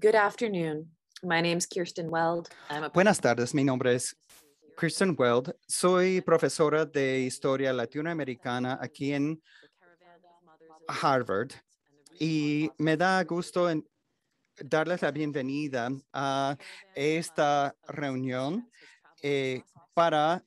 Good afternoon. My name's Kirsten Weld. Buenas tardes, mi nombre es Kirsten Weld. Soy profesora de Historia Latinoamericana aquí en Harvard y me da gusto darles la bienvenida a esta reunión para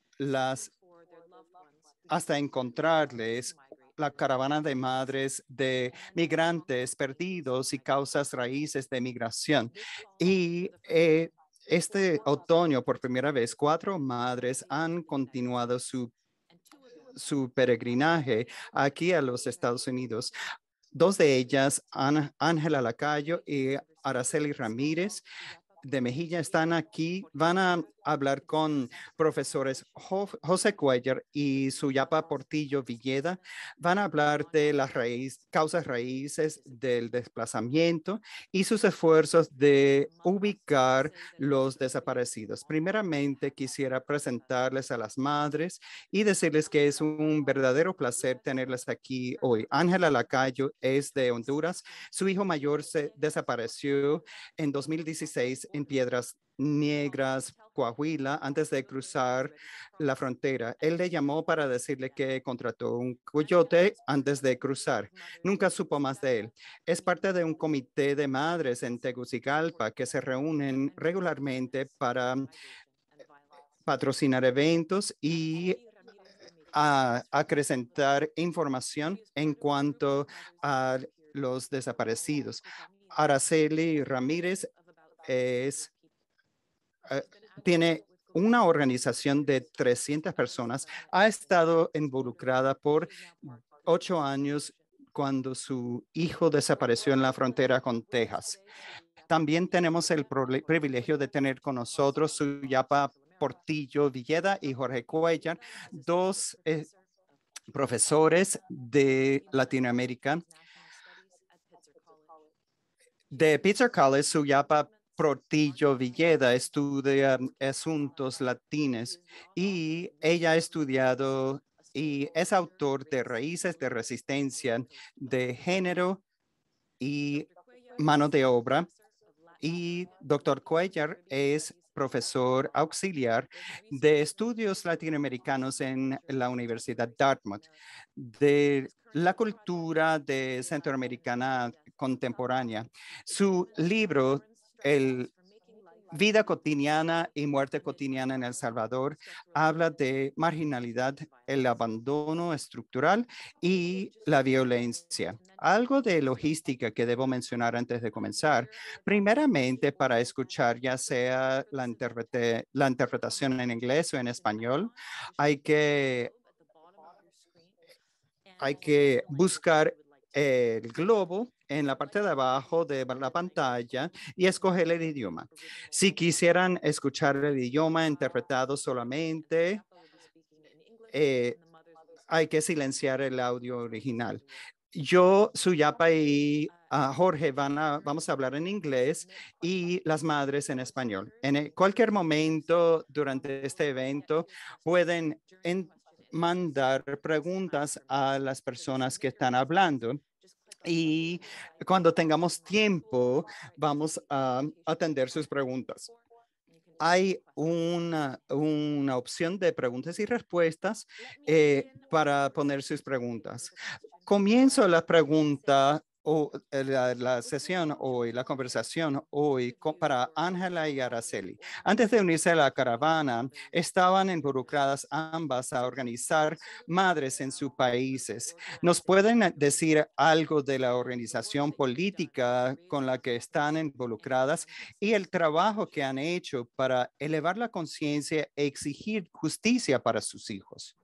hasta encontrarles la caravana de madres de migrantes perdidos y causas raíces de migración. Y este otoño, por primera vez, 4 madres han continuado su peregrinaje aquí a los Estados Unidos. 2 de ellas, Ángela Lacayo y Araceli Ramírez de Mejía, están aquí. Van a hablar con profesores José Cuellar y Suyapa Portillo Villeda. Van a hablar de las causas raíces del desplazamiento y sus esfuerzos de ubicar los desaparecidos. Primeramente, quisiera presentarles a las madres y decirles que es un verdadero placer tenerlas aquí hoy. Ángela Lacayo es de Honduras. Su hijo mayor se desapareció en 2016 en Piedras Negras, Coahuila, antes de cruzar la frontera. Él le llamó para decirle que contrató un coyote antes de cruzar. Nunca supo más de él. Es parte de un comité de madres en Tegucigalpa que se reúnen regularmente para patrocinar eventos y acrecentar información en cuanto a los desaparecidos. Araceli Ramírez tiene una organización de 300 personas. Ha estado involucrada por 8 años cuando su hijo desapareció en la frontera con Texas. También tenemos el privilegio de tener con nosotros Suyapa Portillo Villeda y Jorge Cuellar, 2 profesores de Latinoamérica. De Pitzer College, Suyapa Portillo Villeda estudia asuntos latinos y ella ha estudiado y es autor de Raíces de Resistencia de Género y Mano de Obra. Y doctor Cuellar es profesor auxiliar de estudios latinoamericanos en la Universidad Dartmouth, de la cultura de centroamericana contemporánea. Su libro, El Vida cotidiana y muerte cotidiana en El Salvador, habla de marginalidad, el abandono estructural y la violencia. Algo de logística que debo mencionar antes de comenzar. Primeramente, para escuchar ya sea la interpretación en inglés o en español, hay que buscar el globo en la parte de abajo de la pantalla y escoger el idioma. Si quisieran escuchar el idioma interpretado solamente, hay que silenciar el audio original. Yo, Suyapa y Jorge vamos a hablar en inglés y las madres en español. En cualquier momento durante este evento pueden mandar preguntas a las personas que están hablando. Y cuando tengamos tiempo, vamos a atender sus preguntas. Hay una opción de preguntas y respuestas para poner sus preguntas. Comienzo la pregunta o la sesión hoy, la conversación hoy para Ángela y Araceli. Antes de unirse a la caravana, estaban involucradas ambas a organizar madres en sus países. ¿Nos pueden decir algo de la organización política con la que están involucradas y el trabajo que han hecho para elevar la conciencia e exigir justicia para sus hijos?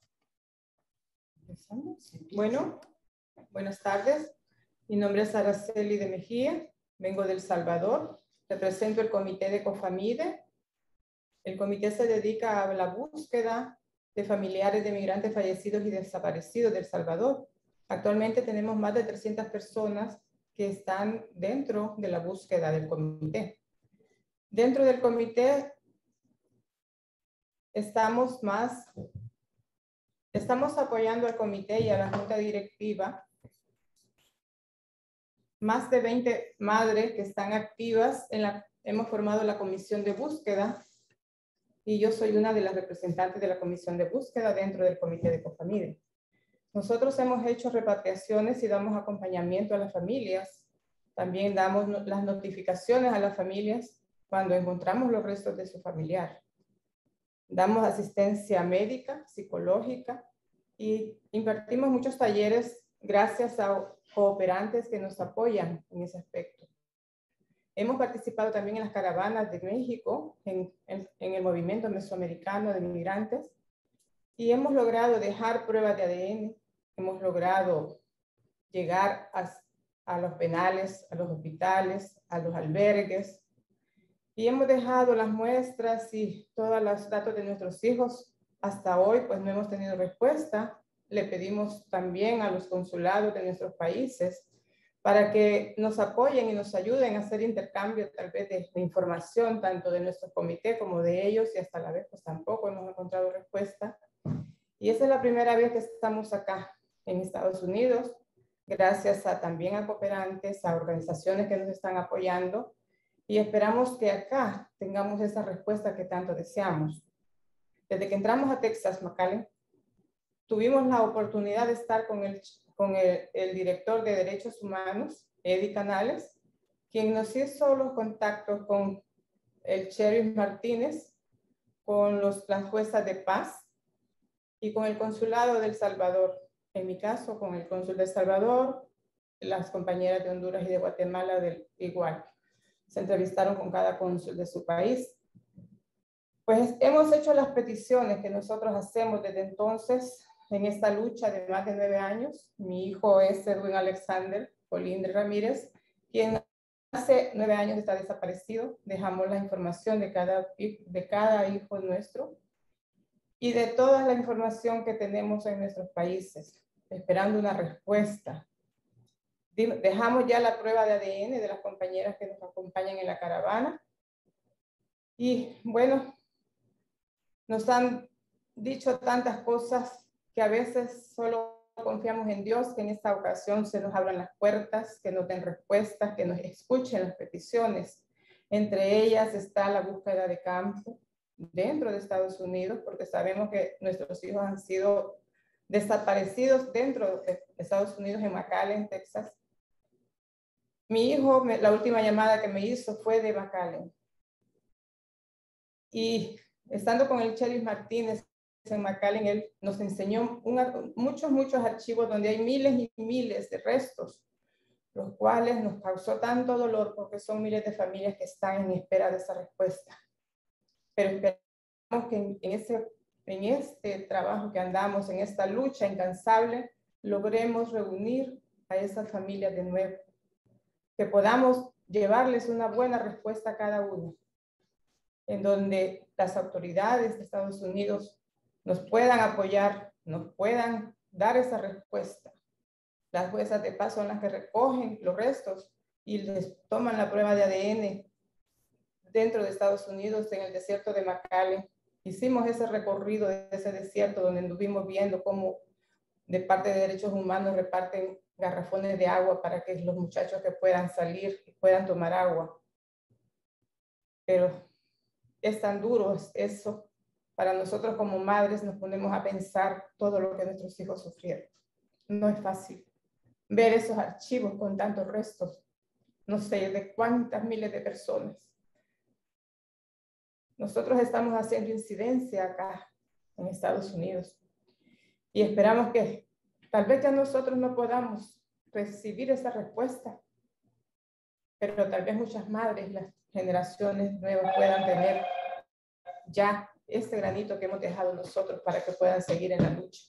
Bueno, buenas tardes. Mi nombre es Araceli de Mejía, vengo de El Salvador, represento el comité de COFAMIDE. El comité se dedica a la búsqueda de familiares de migrantes fallecidos y desaparecidos de El Salvador. Actualmente tenemos más de 300 personas que están dentro de la búsqueda del comité. Dentro del comité estamos apoyando al comité y a la junta directiva más de 20 madres que están activas. Hemos formado la comisión de búsqueda y yo soy una de las representantes de la comisión de búsqueda dentro del comité de COFAMIDE. Nosotros hemos hecho repatriaciones y damos acompañamiento a las familias. También damos las notificaciones a las familias cuando encontramos los restos de su familiar. Damos asistencia médica, psicológica y impartimos muchos talleres gracias a cooperantes que nos apoyan en ese aspecto. Hemos participado también en las caravanas de México, en el movimiento mesoamericano de migrantes, y hemos logrado dejar pruebas de ADN, hemos logrado llegar a los penales, a los hospitales, a los albergues, y hemos dejado las muestras y todos los datos de nuestros hijos. Hasta hoy, pues no hemos tenido respuesta. Le pedimos también a los consulados de nuestros países para que nos apoyen y nos ayuden a hacer intercambio tal vez de información, tanto de nuestro comité como de ellos, y hasta la vez pues tampoco hemos encontrado respuesta. Y esa es la primera vez que estamos acá en Estados Unidos, gracias también a cooperantes, a organizaciones que nos están apoyando, y esperamos que acá tengamos esa respuesta que tanto deseamos. Desde que entramos a Texas, McAllen, tuvimos la oportunidad de estar con el director de Derechos Humanos, Eddie Canales, quien nos hizo los contactos con el sheriff Martínez, con las juezas de paz y con el consulado de El Salvador. En mi caso, con el cónsul de El Salvador, las compañeras de Honduras y de Guatemala igual. Se entrevistaron con cada cónsul de su país. Pues hemos hecho las peticiones que nosotros hacemos desde entonces en esta lucha de más de 9 años. Mi hijo es Edwin Alexander Colindre Ramírez, quien hace 9 años está desaparecido. Dejamos la información de cada hijo nuestro y de toda la información que tenemos en nuestros países, esperando una respuesta. Dejamos ya la prueba de ADN de las compañeras que nos acompañan en la caravana. Y bueno, nos han dicho tantas cosas que a veces solo confiamos en Dios, que en esta ocasión se nos abran las puertas, que nos den respuestas, que nos escuchen las peticiones. Entre ellas está la búsqueda de campo dentro de Estados Unidos, porque sabemos que nuestros hijos han sido desaparecidos dentro de Estados Unidos, en McAllen, Texas. Mi hijo, la última llamada que me hizo fue de McAllen. Y estando con el sheriff Martínez en McAllen, él nos enseñó muchos archivos donde hay miles y miles de restos, los cuales nos causó tanto dolor porque son miles de familias que están en espera de esa respuesta. Pero esperamos que en este trabajo que andamos, en esta lucha incansable, logremos reunir a esas familias de nuevo, que podamos llevarles una buena respuesta a cada uno, en donde las autoridades de Estados Unidos nos puedan apoyar, nos puedan dar esa respuesta. Las juezas de paz son las que recogen los restos y les toman la prueba de ADN dentro de Estados Unidos, en el desierto de McAllen. Hicimos ese recorrido de ese desierto donde estuvimos viendo cómo de parte de Derechos Humanos reparten garrafones de agua para que los muchachos que puedan salir y puedan tomar agua. Pero es tan duro eso. Para nosotros como madres nos ponemos a pensar todo lo que nuestros hijos sufrieron. No es fácil ver esos archivos con tantos restos, no sé de cuántas miles de personas. Nosotros estamos haciendo incidencia acá en Estados Unidos y esperamos que tal vez ya nosotros no podamos recibir esa respuesta, pero tal vez muchas madres, las generaciones nuevas, puedan tener ya este granito que hemos dejado nosotros para que puedan seguir en la lucha.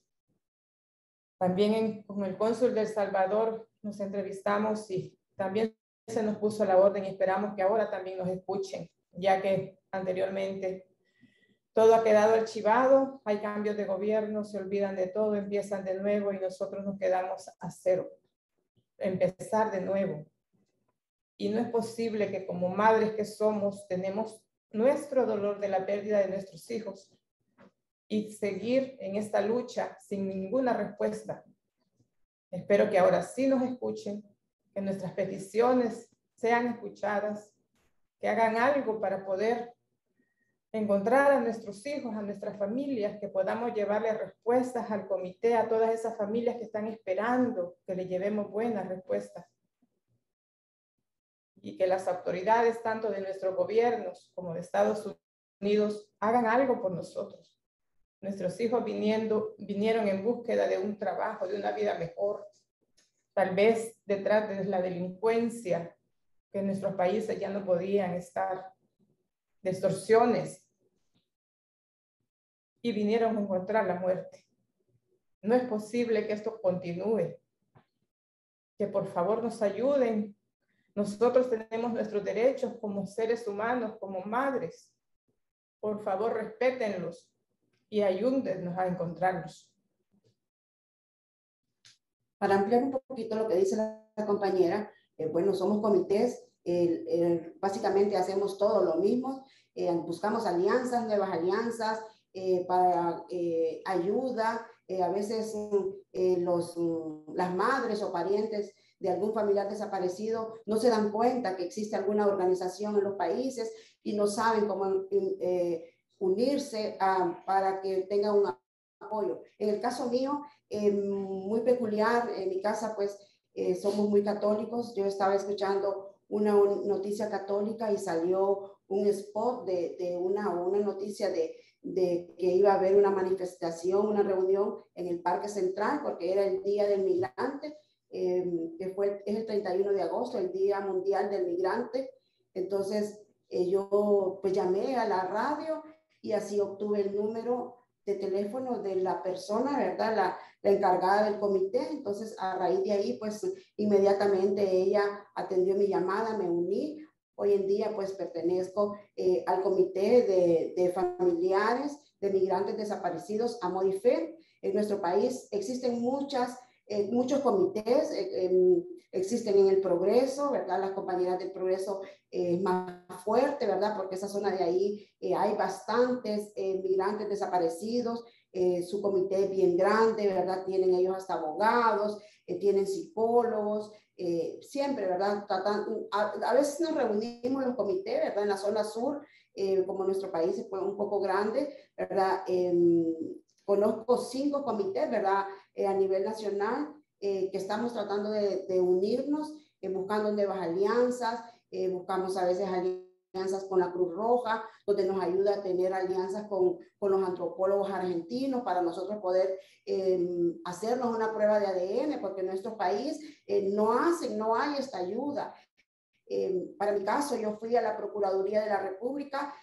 También con el cónsul de El Salvador nos entrevistamos y también se nos puso la orden y esperamos que ahora también nos escuchen, ya que anteriormente todo ha quedado archivado, hay cambios de gobierno, se olvidan de todo, empiezan de nuevo y nosotros nos quedamos a cero, empezar de nuevo. Y no es posible que como madres que somos tenemos nuestro dolor de la pérdida de nuestros hijos y seguir en esta lucha sin ninguna respuesta. Espero que ahora sí nos escuchen que nuestras peticiones sean escuchadas, que hagan algo para poder encontrar a nuestros hijos, a nuestras familias, que podamos llevarle respuestas al comité, a todas esas familias que están esperando que le llevemos buenas respuestas. Y que las autoridades, tanto de nuestros gobiernos como de Estados Unidos, hagan algo por nosotros. Nuestros hijos vinieron en búsqueda de un trabajo, de una vida mejor. Tal vez detrás de la delincuencia que en nuestros países ya no podían estar, de extorsiones, y vinieron a encontrar la muerte. No es posible que esto continúe. Que por favor nos ayuden. Nosotros tenemos nuestros derechos como seres humanos, como madres. Por favor, respétenlos y ayúdennos a encontrarlos. Para ampliar un poquito lo que dice la compañera, bueno, somos comités, básicamente hacemos todo lo mismo, buscamos alianzas, nuevas alianzas, para ayuda, a veces las madres o parientes de algún familiar desaparecido no se dan cuenta que existe alguna organización en los países y no saben cómo unirse para que tengan un apoyo. En el caso mío, muy peculiar, en mi casa pues somos muy católicos. Yo estaba escuchando una noticia católica y salió un spot de una noticia de que iba a haber una manifestación, una reunión en el Parque Central, porque era el Día del Migrante, que es el 31 de agosto, el Día Mundial del Migrante. Entonces yo pues llamé a la radio y así obtuve el número de teléfono de la persona, ¿verdad? La encargada del comité. Entonces, a raíz de ahí, pues, inmediatamente ella atendió mi llamada, me uní. Hoy en día, pues, pertenezco al comité de familiares de migrantes desaparecidos, Amor y Fe. En nuestro país existen muchos comités, existen en el Progreso, ¿verdad? Las compañeras del Progreso es más fuerte, ¿verdad? Porque esa zona de ahí hay bastantes migrantes desaparecidos, su comité es bien grande, ¿verdad? Tienen ellos hasta abogados, tienen psicólogos, siempre, ¿verdad? A veces nos reunimos los comités, ¿verdad? En la zona sur, como nuestro país es un poco grande, ¿verdad? Conozco 5 comités, ¿verdad? A nivel nacional, que estamos tratando de unirnos, buscando nuevas alianzas, buscamos a veces alianzas con la Cruz Roja, donde nos ayuda a tener alianzas con los antropólogos argentinos para nosotros poder hacernos una prueba de ADN, porque en nuestro país no hay esta ayuda. Para mi caso, yo fui a la Procuraduría de la República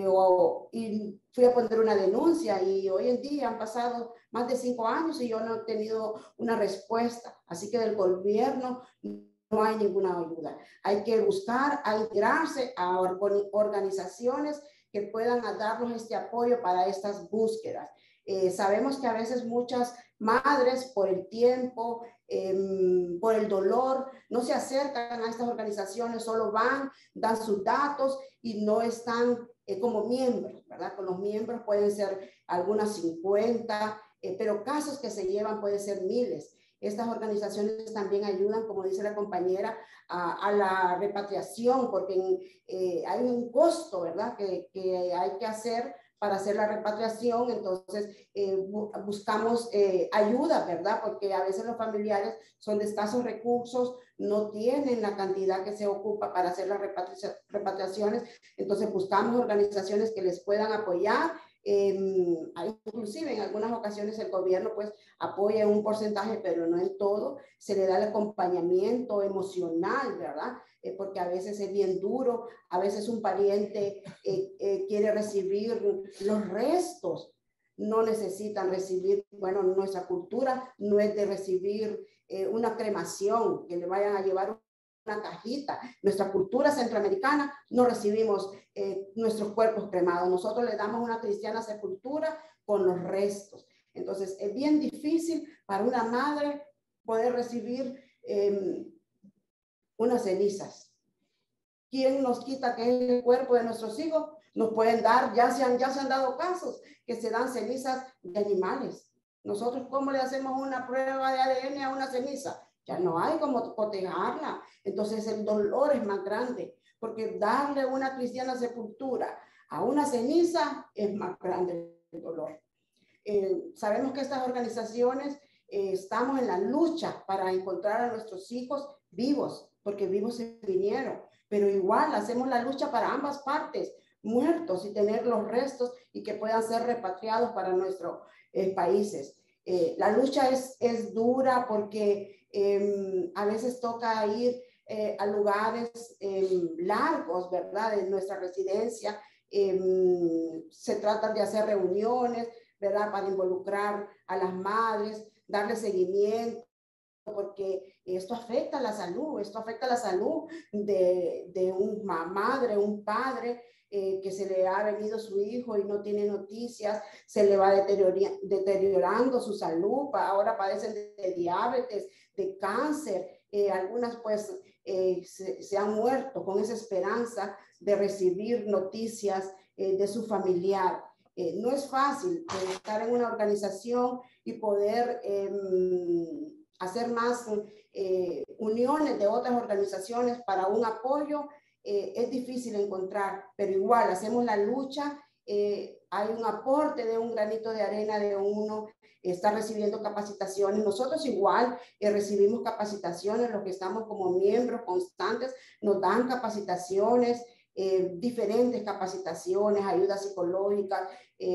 y fui a poner una denuncia, y hoy en día han pasado más de 5 años y yo no he tenido una respuesta. Así que del gobierno no hay ninguna ayuda. Hay que buscar, a integrarse a organizaciones que puedan darnos este apoyo para estas búsquedas. Sabemos que a veces muchas madres, por el tiempo, por el dolor, no se acercan a estas organizaciones, solo van, dan sus datos y no están como miembros, ¿verdad? Con los miembros pueden ser algunas 50, pero casos que se llevan pueden ser miles. Estas organizaciones también ayudan, como dice la compañera, a la repatriación, porque hay un costo, ¿verdad? Que hay que hacer para hacer la repatriación. Entonces buscamos ayuda, ¿verdad? Porque a veces los familiares son de escasos recursos, no tienen la cantidad que se ocupa para hacer las repatriaciones. Entonces buscamos organizaciones que les puedan apoyar. Inclusive en algunas ocasiones el gobierno pues apoya un porcentaje, pero no en todo. Se le da el acompañamiento emocional, ¿verdad? Porque a veces es bien duro, a veces un pariente quiere recibir los restos, no necesitan recibir, bueno, nuestra cultura no es de recibir una cremación, que le vayan a llevar una cajita. Nuestra cultura centroamericana no recibimos nuestros cuerpos cremados. Nosotros le damos una cristiana sepultura con los restos. Entonces es bien difícil para una madre poder recibir unas cenizas. ¿Quién nos quita que es el cuerpo de nuestros hijos? Nos pueden dar, ya se han dado casos que se dan cenizas de animales. Nosotros, ¿cómo le hacemos una prueba de ADN a una ceniza? ya no hay como cotejarla. Entonces el dolor es más grande, porque darle una cristiana sepultura a una ceniza es más grande el dolor. Sabemos que estas organizaciones estamos en la lucha para encontrar a nuestros hijos vivos, porque vivos se vinieron, pero igual hacemos la lucha para ambas partes, muertos y tener los restos y que puedan ser repatriados para nuestros países. La lucha es dura porque a veces toca ir a lugares largos, ¿verdad? De nuestra residencia. Se tratan de hacer reuniones, ¿verdad? Para involucrar a las madres, darle seguimiento, porque esto afecta la salud, de una madre, un padre, que se le ha venido su hijo y no tiene noticias, se le va deteriorando su salud, ahora padecen de diabetes, de cáncer, algunas pues se han muerto con esa esperanza de recibir noticias de su familiar. No es fácil estar en una organización y poder hacer más uniones de otras organizaciones para un apoyo. Es difícil encontrar, pero igual hacemos la lucha. Hay un aporte de un granito de arena de uno, está recibiendo capacitaciones. Nosotros igual recibimos capacitaciones, los que estamos como miembros constantes nos dan capacitaciones, diferentes capacitaciones, ayuda psicológica,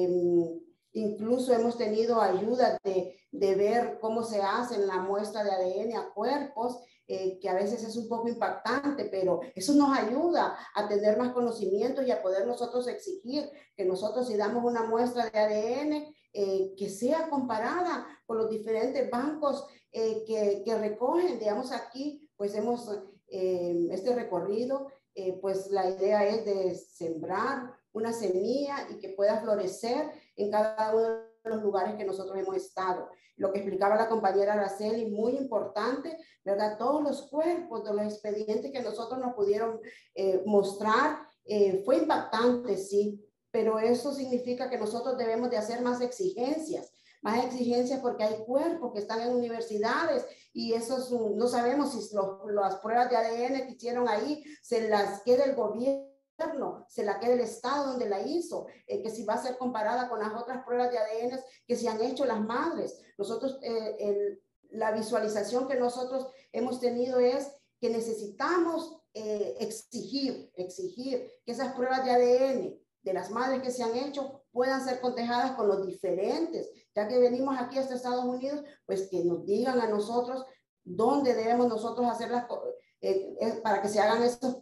incluso hemos tenido ayuda de ver cómo se hace la muestra de ADN a cuerpos, que a veces es un poco impactante, pero eso nos ayuda a tener más conocimientos y a poder nosotros exigir que nosotros, si damos una muestra de ADN, que sea comparada con los diferentes bancos que recogen. Digamos, aquí pues hemos este recorrido, pues la idea es de sembrar una semilla y que pueda florecer en cada uno de los lugares que nosotros hemos estado. Lo que explicaba la compañera Araceli, muy importante, ¿verdad? Todos los cuerpos de los expedientes que nosotros nos pudieron mostrar, fue impactante, sí, pero eso significa que nosotros debemos de hacer más exigencias porque hay cuerpos que están en universidades y esos no sabemos si las pruebas de ADN que hicieron ahí se las queda el gobierno, se la queda el Estado donde la hizo, que si va a ser comparada con las otras pruebas de ADN que se han hecho las madres. Nosotros, la visualización que nosotros hemos tenido es que necesitamos exigir que esas pruebas de ADN de las madres que se han hecho puedan ser cotejadas con los diferentes, ya que venimos aquí hasta Estados Unidos, pues que nos digan a nosotros dónde debemos nosotros hacer las para que se hagan esos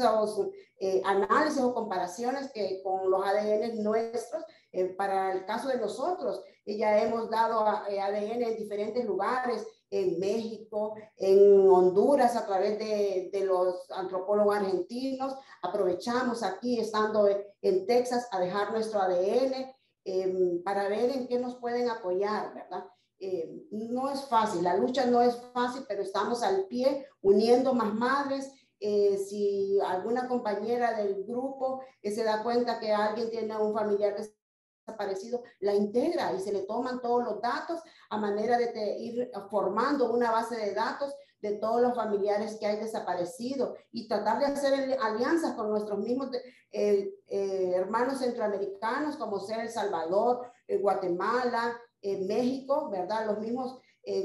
análisis o comparaciones que con los ADN nuestros. Para el caso de nosotros, ya hemos dado ADN en diferentes lugares, en México, en Honduras, a través de los antropólogos argentinos. Aprovechamos aquí, estando en Texas, a dejar nuestro ADN para ver en qué nos pueden apoyar, ¿verdad? No es fácil, la lucha no es fácil, pero estamos al pie, uniendo más madres. Si alguna compañera del grupo se da cuenta que alguien tiene un familiar desaparecido, la integra y se le toman todos los datos a manera de ir formando una base de datos de todos los familiares que hay desaparecidos y tratar de hacer alianzas con nuestros mismos hermanos centroamericanos, como sea El Salvador, Guatemala, México, ¿verdad? Los mismos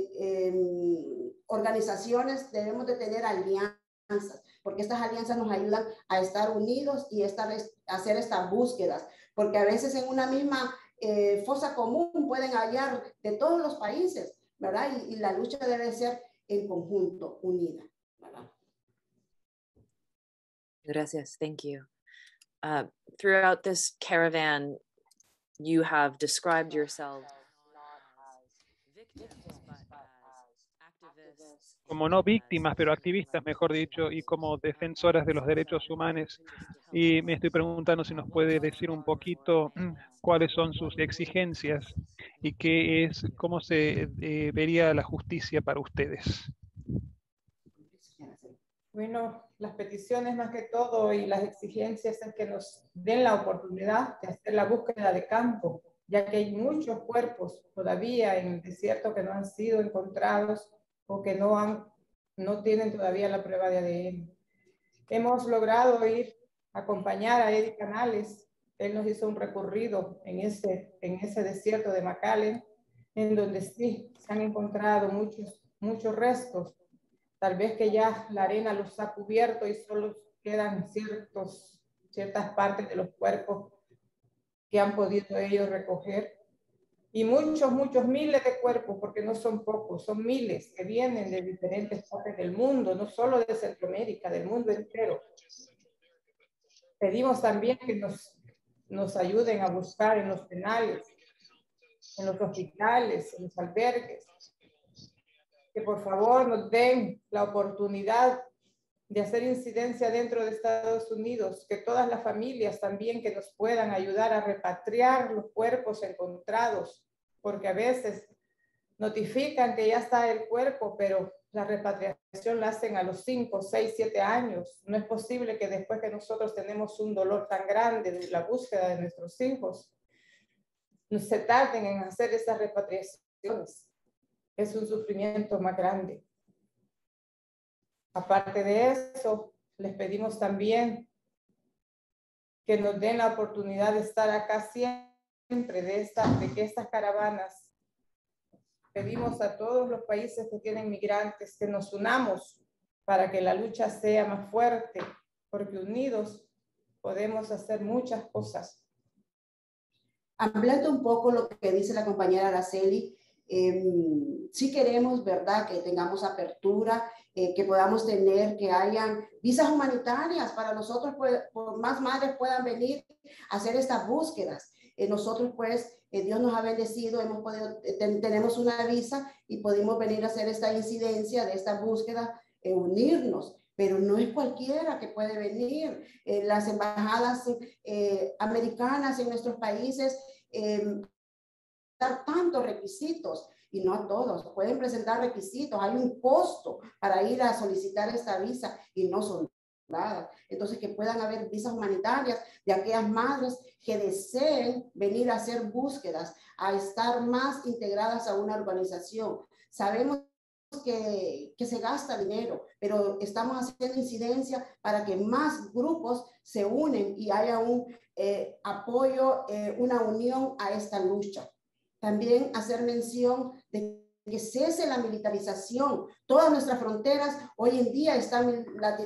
organizaciones debemos de tener alianzas, porque estas alianzas nos ayudan a estar unidos y hacer estas búsquedas, porque a veces en una misma fosa común pueden hallar de todos los países, ¿verdad? Y la lucha debe ser en conjunto, unida, ¿verdad? Gracias. Thank you. Throughout this caravan, you have described yourself not as victims, but as activists. Como no víctimas, pero activistas, mejor dicho, y como defensoras de los derechos humanos. Y me estoy preguntando si nos puede decir un poquito cuáles son sus exigencias y cómo se vería la justicia para ustedes. Bueno, las peticiones más que todo y las exigencias es que nos den la oportunidad de hacer la búsqueda de campo, ya que hay muchos cuerpos todavía en el desierto que no han sido encontrados o que no han no tienen todavía la prueba de ADN. Hemos logrado ir a acompañar a Eddie Canales. Él nos hizo un recorrido en ese desierto de McAllen, en donde sí se han encontrado muchos restos. Tal vez que ya la arena los ha cubierto y solo quedan ciertas partes de los cuerpos que han podido ellos recoger. Y muchos miles de cuerpos, porque no son pocos, son miles que vienen de diferentes partes del mundo, no solo de Centroamérica, del mundo entero. Pedimos también que nos ayuden a buscar en los penales, en los hospitales, en los albergues, que por favor nos den la oportunidad de hacer incidencia dentro de Estados Unidos, que todas las familias también que nos puedan ayudar a repatriar los cuerpos encontrados, porque a veces notifican que ya está el cuerpo, pero la repatriación la hacen a los 5, 6, 7 años. No es posible que después que nosotros tenemos un dolor tan grande de la búsqueda de nuestros hijos, se tarden en hacer esas repatriaciones. Es un sufrimiento más grande. Aparte de eso, les pedimos también que nos den la oportunidad de estar acá siempre, de que estas caravanas, pedimos a todos los países que tienen migrantes que nos unamos para que la lucha sea más fuerte, porque unidos podemos hacer muchas cosas. Hablando un poco lo que dice la compañera Araceli, sí queremos, ¿verdad?, que tengamos apertura, que podamos tener, que hayan visas humanitarias para nosotros, por más madres puedan venir a hacer estas búsquedas. Nosotros, pues, Dios nos ha bendecido, tenemos una visa y pudimos venir a hacer esta incidencia de esta búsqueda, unirnos. Pero no es cualquiera que puede venir. Las embajadas americanas en nuestros países dar tantos requisitos, y no a todos, pueden presentar requisitos, hay un costo para ir a solicitar esta visa y no son nada. Entonces, que puedan haber visas humanitarias de aquellas madres que deseen venir a hacer búsquedas, a estar más integradas a una organización. Sabemos que se gasta dinero, pero estamos haciendo incidencia para que más grupos se unen y haya un apoyo, una unión a esta lucha. También hacer mención de que cese la militarización. Todas nuestras fronteras hoy en día están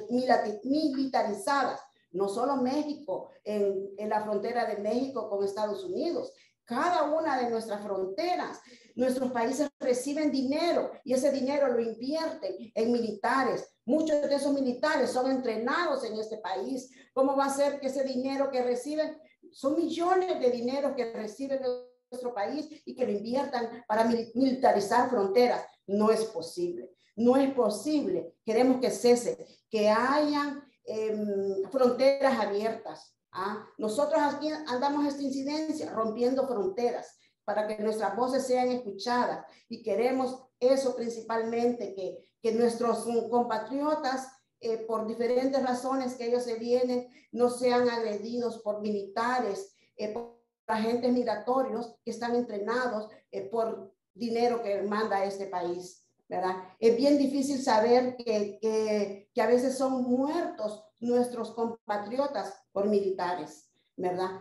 militarizadas. No solo México, en la frontera de México con Estados Unidos. Cada una de nuestras fronteras, nuestros países reciben dinero y ese dinero lo invierten en militares. Muchos de esos militares son entrenados en este país. ¿Cómo va a ser que ese dinero que reciben, son millones de dinero que reciben nuestro país y que lo inviertan para militarizar fronteras? No es posible, no es posible. Queremos que cese, que hayan fronteras abiertas. Nosotros aquí andamos esta incidencia rompiendo fronteras para que nuestras voces sean escuchadas y queremos eso principalmente, que nuestros compatriotas por diferentes razones que ellos se vienen no sean agredidos por militares, por agentes migratorios que están entrenados por dinero que manda este país, ¿verdad? Es bien difícil saber que a veces son muertos nuestros compatriotas por militares, ¿verdad?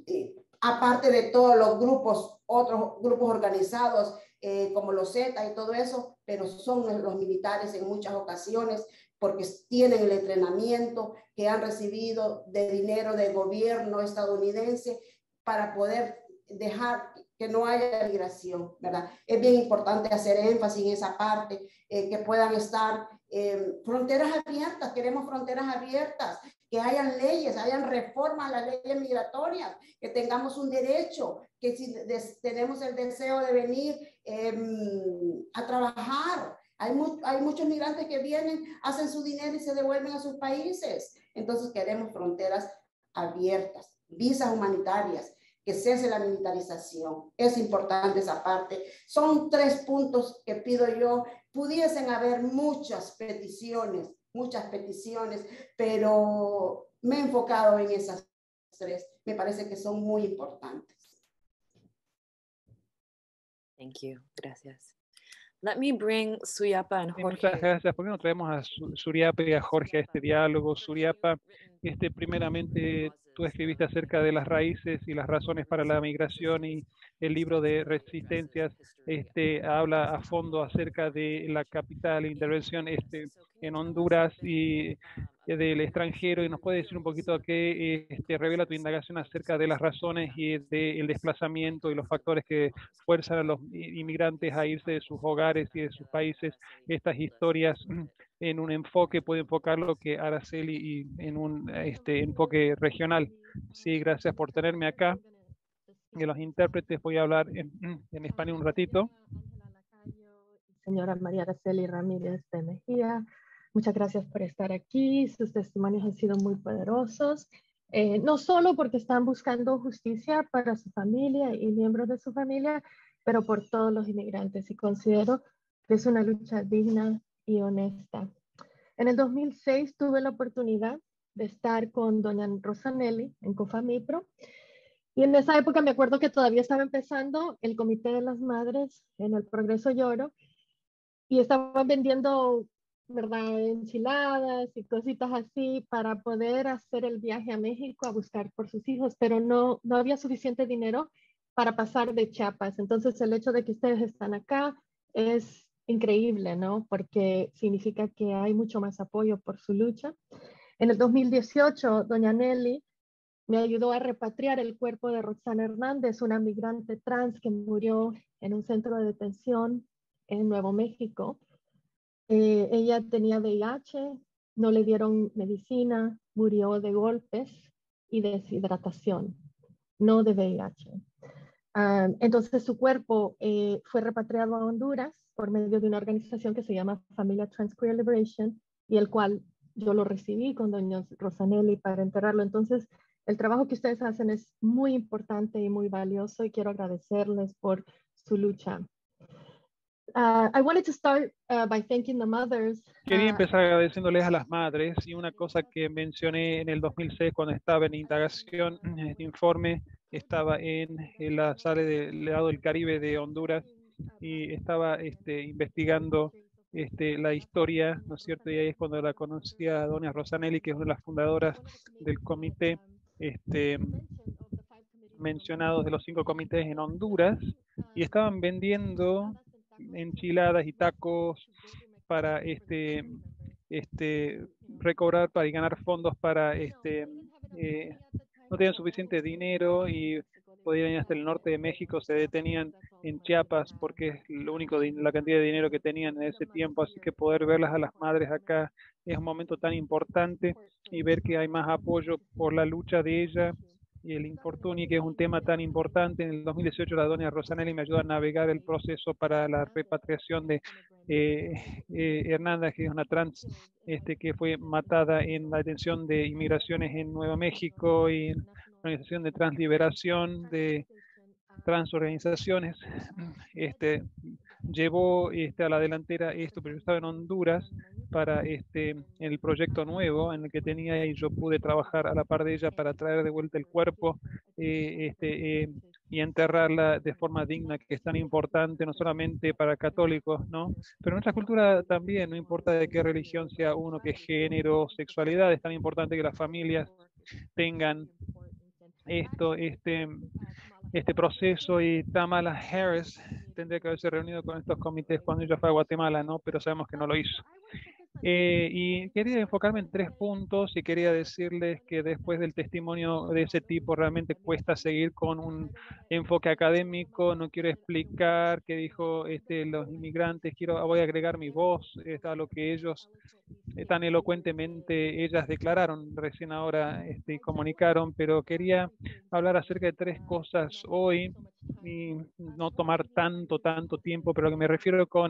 Aparte de todos los grupos, otros grupos organizados como los Z y todo eso, pero son los militares en muchas ocasiones porque tienen el entrenamiento que han recibido de dinero del gobierno estadounidense para poder dejar que no haya migración, ¿verdad? Es bien importante hacer énfasis en esa parte, que puedan estar fronteras abiertas, queremos fronteras abiertas, que hayan leyes, hayan reformas a las leyes migratorias, que tengamos un derecho, que si tenemos el deseo de venir a trabajar, hay muchos migrantes que vienen, hacen su dinero y se devuelven a sus países. Entonces queremos fronteras abiertas, visas humanitarias, que cese la militarización. Es importante esa parte. Son 3 puntos que pido yo. Pudiesen haber muchas peticiones, pero me he enfocado en esas 3. Me parece que son muy importantes. Thank you. Gracias. Let me bring Suyapa and Muchas Jorge. gracias. ¿Por qué no traemos a Suriapa y a Jorge a este diálogo? Suriapa, primeramente tú escribiste acerca de las raíces y las razones para la migración, y el libro de Resistencias habla a fondo acerca de la capital, intervención en Honduras y del extranjero, y nos puede decir un poquito qué revela tu indagación acerca de las razones y del desplazamiento y los factores que fuerzan a los inmigrantes a irse de sus hogares y de sus países. Estas historias en un enfoque, puede enfocarlo que Araceli, y en un enfoque regional. Sí, gracias por tenerme acá. Y los intérpretes, voy a hablar en español un ratito. Señora María Araceli Ramírez de Mejía, muchas gracias por estar aquí. Sus testimonios han sido muy poderosos, no solo porque están buscando justicia para su familia y miembros de su familia, pero por todos los inmigrantes, y considero que es una lucha digna y honesta. En el 2006 tuve la oportunidad de estar con doña Rosanelli en Cofamipro, y en esa época me acuerdo que todavía estaba empezando el Comité de las Madres en el Progreso Lloro, y estaban vendiendo, ¿verdad?, enchiladas y cositas así para poder hacer el viaje a México a buscar por sus hijos, pero no había suficiente dinero para pasar de Chiapas. Entonces el hecho de que ustedes están acá es increíble, ¿no? Porque significa que hay mucho más apoyo por su lucha. En el 2018, doña Nelly me ayudó a repatriar el cuerpo de Roxana Hernández, una migrante trans que murió en un centro de detención en Nuevo México. Ella tenía VIH, no le dieron medicina, murió de golpes y deshidratación, no de VIH. Entonces su cuerpo fue repatriado a Honduras por medio de una organización que se llama Familia Trans Queer Liberation, y el cual yo lo recibí con doña Rosanelli para enterrarlo. Entonces el trabajo que ustedes hacen es muy importante y muy valioso, y quiero agradecerles por su lucha. I wanted to start by thanking the mothers. Quería empezar agradeciéndoles a las madres, y una cosa que mencioné en el 2006 cuando estaba en indagación, este informe estaba en la sala del lado del Caribe de Honduras, y estaba investigando la historia, ¿no es cierto? Y ahí es cuando la conocí a doña Rosanelli, que es una de las fundadoras del comité mencionados, de los 5 comités en Honduras, y estaban vendiendo enchiladas y tacos para recobrar y ganar fondos para no tenían suficiente dinero y podían ir hasta el norte de México, se detenían en Chiapas porque es lo único la cantidad de dinero que tenían en ese tiempo. Así que poder verlas a las madres acá es un momento tan importante, y ver que hay más apoyo por la lucha de ella y el infortunio, que es un tema tan importante. En el 2018 la doña Rosanelli me ayudó a navegar el proceso para la repatriación de Hernanda, que es una trans que fue matada en la detención de inmigraciones en Nuevo México, y en la organización de transliberación de transorganizaciones llevó a la delantera esto, pero yo estaba en Honduras para el proyecto nuevo en el que tenía, y yo pude trabajar a la par de ella para traer de vuelta el cuerpo y enterrarla de forma digna, que es tan importante no solamente para católicos, ¿no?, pero en nuestra cultura también, no importa de qué religión sea uno, qué género, sexualidad, es tan importante que las familias tengan este proceso. Y Tamala Harris tendría que haberse reunido con estos comités cuando ella fue a Guatemala, ¿no?, pero sabemos que no lo hizo. Y quería enfocarme en 3 puntos, y quería decirles que después del testimonio de ese tipo realmente cuesta seguir con un enfoque académico. No quiero explicar qué dijo los inmigrantes, voy a agregar mi voz a lo que ellos tan elocuentemente ellas declararon recién ahora y comunicaron, pero quería hablar acerca de 3 cosas hoy y no tomar tanto tiempo, pero que me refiero con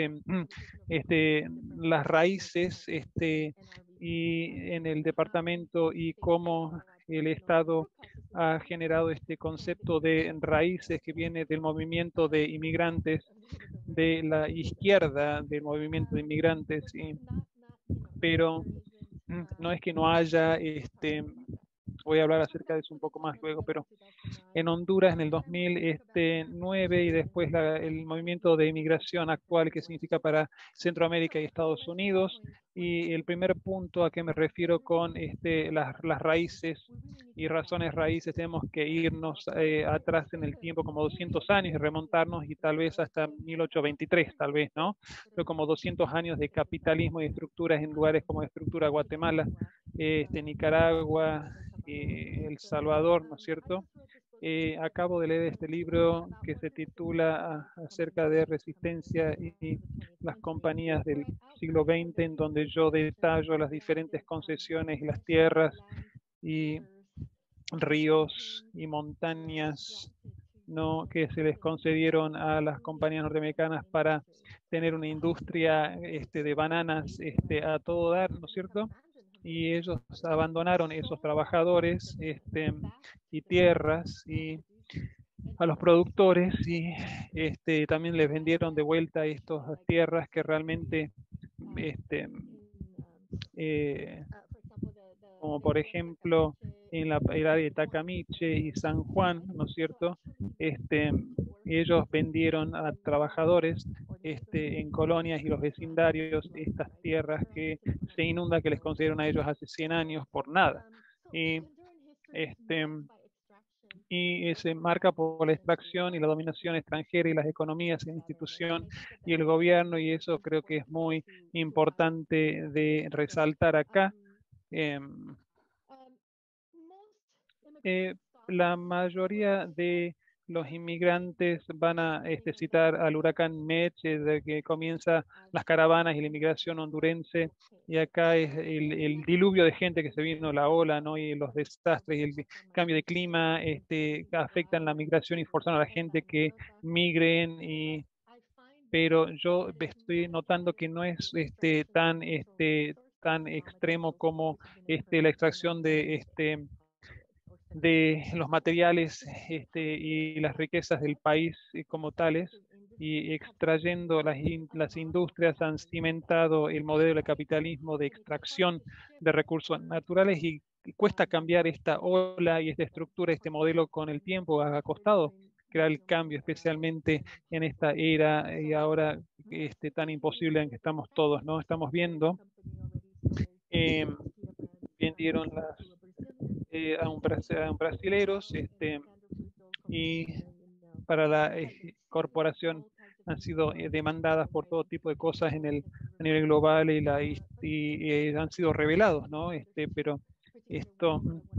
las raíces y en el departamento, y cómo el Estado ha generado este concepto de raíces que viene del movimiento de inmigrantes, de la izquierda del movimiento de inmigrantes, pero no es que no haya voy a hablar acerca de eso un poco más luego, pero en Honduras en el 2009 y después el movimiento de inmigración actual que significa para Centroamérica y Estados Unidos. Y el primer punto a que me refiero con las raíces y razones raíces, tenemos que irnos atrás en el tiempo como 200 años y remontarnos y tal vez hasta 1823, tal vez, ¿no? Pero como 200 años de capitalismo y estructuras en lugares como estructura Guatemala, Nicaragua, El Salvador, ¿no es cierto? Acabo de leer este libro que se titula acerca de resistencia y las compañías del siglo XX, en donde yo detallo las diferentes concesiones y las tierras y ríos y montañas, ¿no?, que se les concedieron a las compañías norteamericanas para tener una industria de bananas a todo dar, ¿no es cierto? Y ellos abandonaron esos trabajadores y tierras y a los productores y también les vendieron de vuelta estas tierras que realmente como por ejemplo en el área de Tacamiche y San Juan, ¿no es cierto? Ellos vendieron a trabajadores en colonias y los vecindarios estas tierras que se inunda, que les concedieron a ellos hace 100 años por nada. Y se marca por la extracción y la dominación extranjera y las economías, la institución y el gobierno, y eso creo que es muy importante de resaltar acá. La mayoría de los inmigrantes van a citar al huracán Mitch, desde que comienza las caravanas y la inmigración hondurense, y acá es el diluvio de gente que se vino, la ola, ¿no?, y los desastres y el cambio de clima afectan la migración y forzan a la gente que migren, pero yo estoy notando que no es tan extremo como la extracción de los materiales y las riquezas del país como tales, y extrayendo las industrias han cimentado el modelo de capitalismo de extracción de recursos naturales, y cuesta cambiar esta ola y esta estructura, este modelo con el tiempo. Ha costado crear el cambio, especialmente en esta era y ahora tan imposible en que estamos todos, ¿no? Estamos viendo, vendieron a un brasileros y para la corporación han sido demandadas por todo tipo de cosas a nivel global y han sido revelados, ¿no? Pero esto,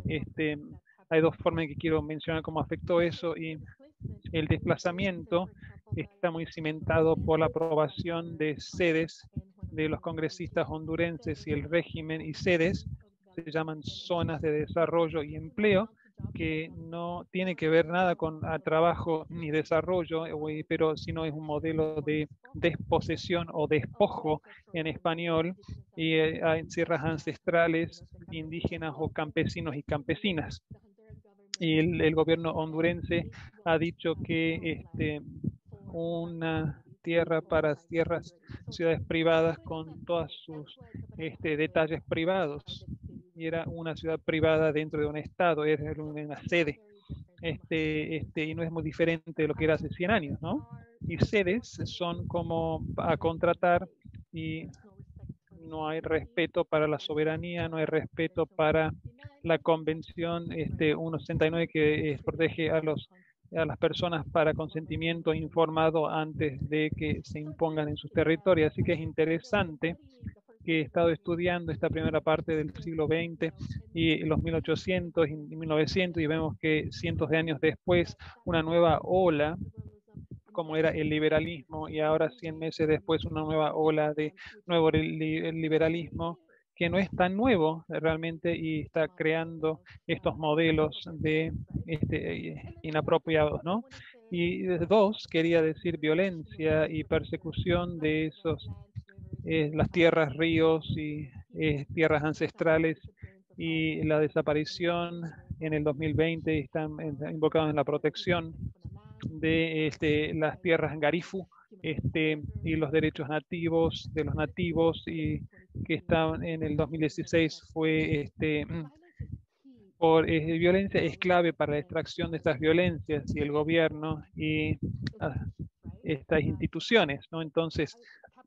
hay dos formas en que quiero mencionar cómo afectó eso, y el desplazamiento está muy cimentado por la aprobación de sedes de los congresistas hondurenses y el régimen, y sedes se llaman zonas de desarrollo y empleo, que no tiene que ver nada con trabajo ni desarrollo, pero sino es un modelo de desposesión o despojo en español, y en tierras ancestrales, indígenas o campesinos y campesinas. Y el gobierno hondurense ha dicho que una tierra para ciudades privadas con todos sus detalles privados, y era una ciudad privada dentro de un estado, era una sede, y no es muy diferente de lo que era hace 100 años, ¿no? Y sedes son como a contratar, y no hay respeto para la soberanía, no hay respeto para la Convención 169 que protege a las personas para consentimiento informado antes de que se impongan en sus territorios. Así que es interesante que he estado estudiando esta primera parte del siglo XX y los 1800 y 1900, y vemos que cientos de años después una nueva ola, como era el liberalismo, y ahora 100 meses después una nueva ola de nuevo liberalismo, que no es tan nuevo realmente, y está creando estos modelos de inapropiados, ¿no? Y dos, quería decir violencia y persecución de esos las tierras, ríos y tierras ancestrales, y la desaparición en el 2020 están invocados en la protección de las tierras en Garifu, y los derechos nativos de los nativos, y que estaban en el 2016 fue por violencia es clave para la extracción de estas violencias y el gobierno y estas instituciones, ¿no? Entonces,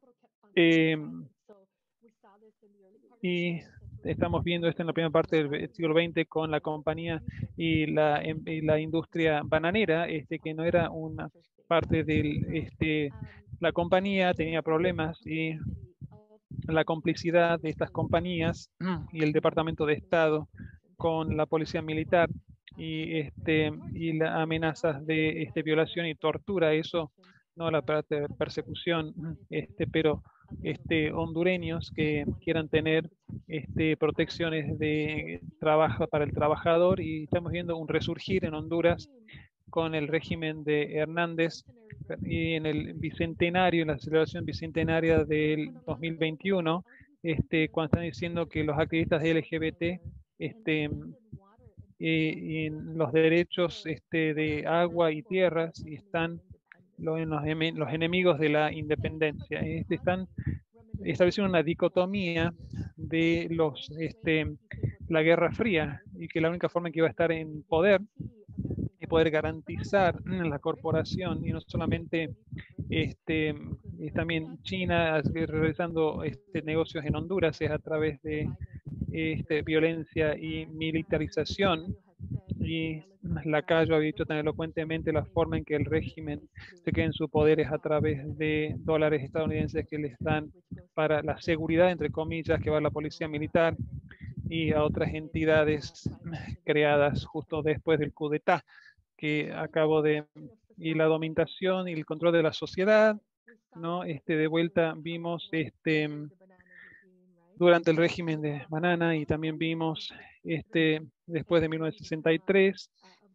y estamos viendo esto en la primera parte del siglo XX con la compañía y la industria bananera, que no era una parte de la compañía, tenía problemas y la complicidad de estas compañías y el Departamento de Estado con la policía militar y las amenazas de violación y tortura, eso no la parte de persecución, pero hondureños que quieran tener protecciones de trabajo para el trabajador, y estamos viendo un resurgir en Honduras con el régimen de Hernández y en el bicentenario, en la celebración bicentenaria del 2021, cuando están diciendo que los activistas de LGBT y en los derechos de agua y tierras y están los enemigos de la independencia. Están estableciendo una dicotomía de la Guerra Fría, y que la única forma en que iba a estar en poder y poder garantizar la corporación, y no solamente también China realizando negocios en Honduras, es a través de violencia y militarización. Y Lacayo ha dicho tan elocuentemente la forma en que el régimen se queda en su poder es a través de dólares estadounidenses que les dan para la seguridad, entre comillas, que va a la policía militar y a otras entidades creadas justo después del coup d'etat que acabo de, y la dominación y el control de la sociedad, ¿no? De vuelta vimos durante el régimen de Banana, y también vimos después de 1963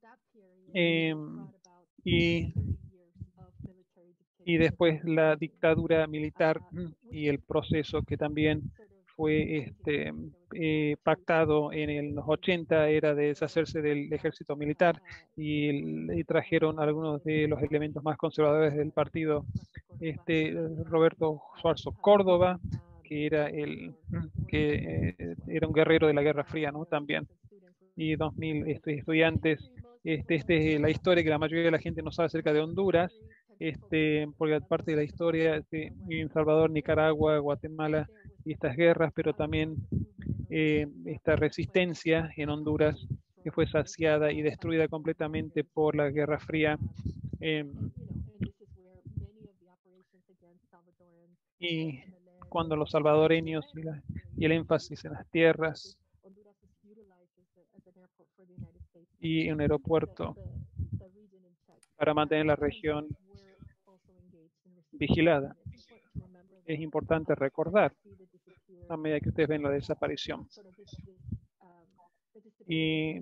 y después la dictadura militar y el proceso que también fue pactado en los 80, era de deshacerse del ejército militar, y trajeron algunos de los elementos más conservadores del partido, Roberto Suarzo Córdoba, que era era un guerrero de la Guerra Fría, ¿no? También. Y 2000 estudiantes. Esta es la historia que la mayoría de la gente no sabe acerca de Honduras, porque aparte de la historia en Salvador, Nicaragua, Guatemala y estas guerras, pero también esta resistencia en Honduras que fue saciada y destruida completamente por la Guerra Fría. Y cuando los salvadoreños y el énfasis en las tierras y un aeropuerto para mantener la región vigilada. Es importante recordar a medida que ustedes ven la desaparición. Y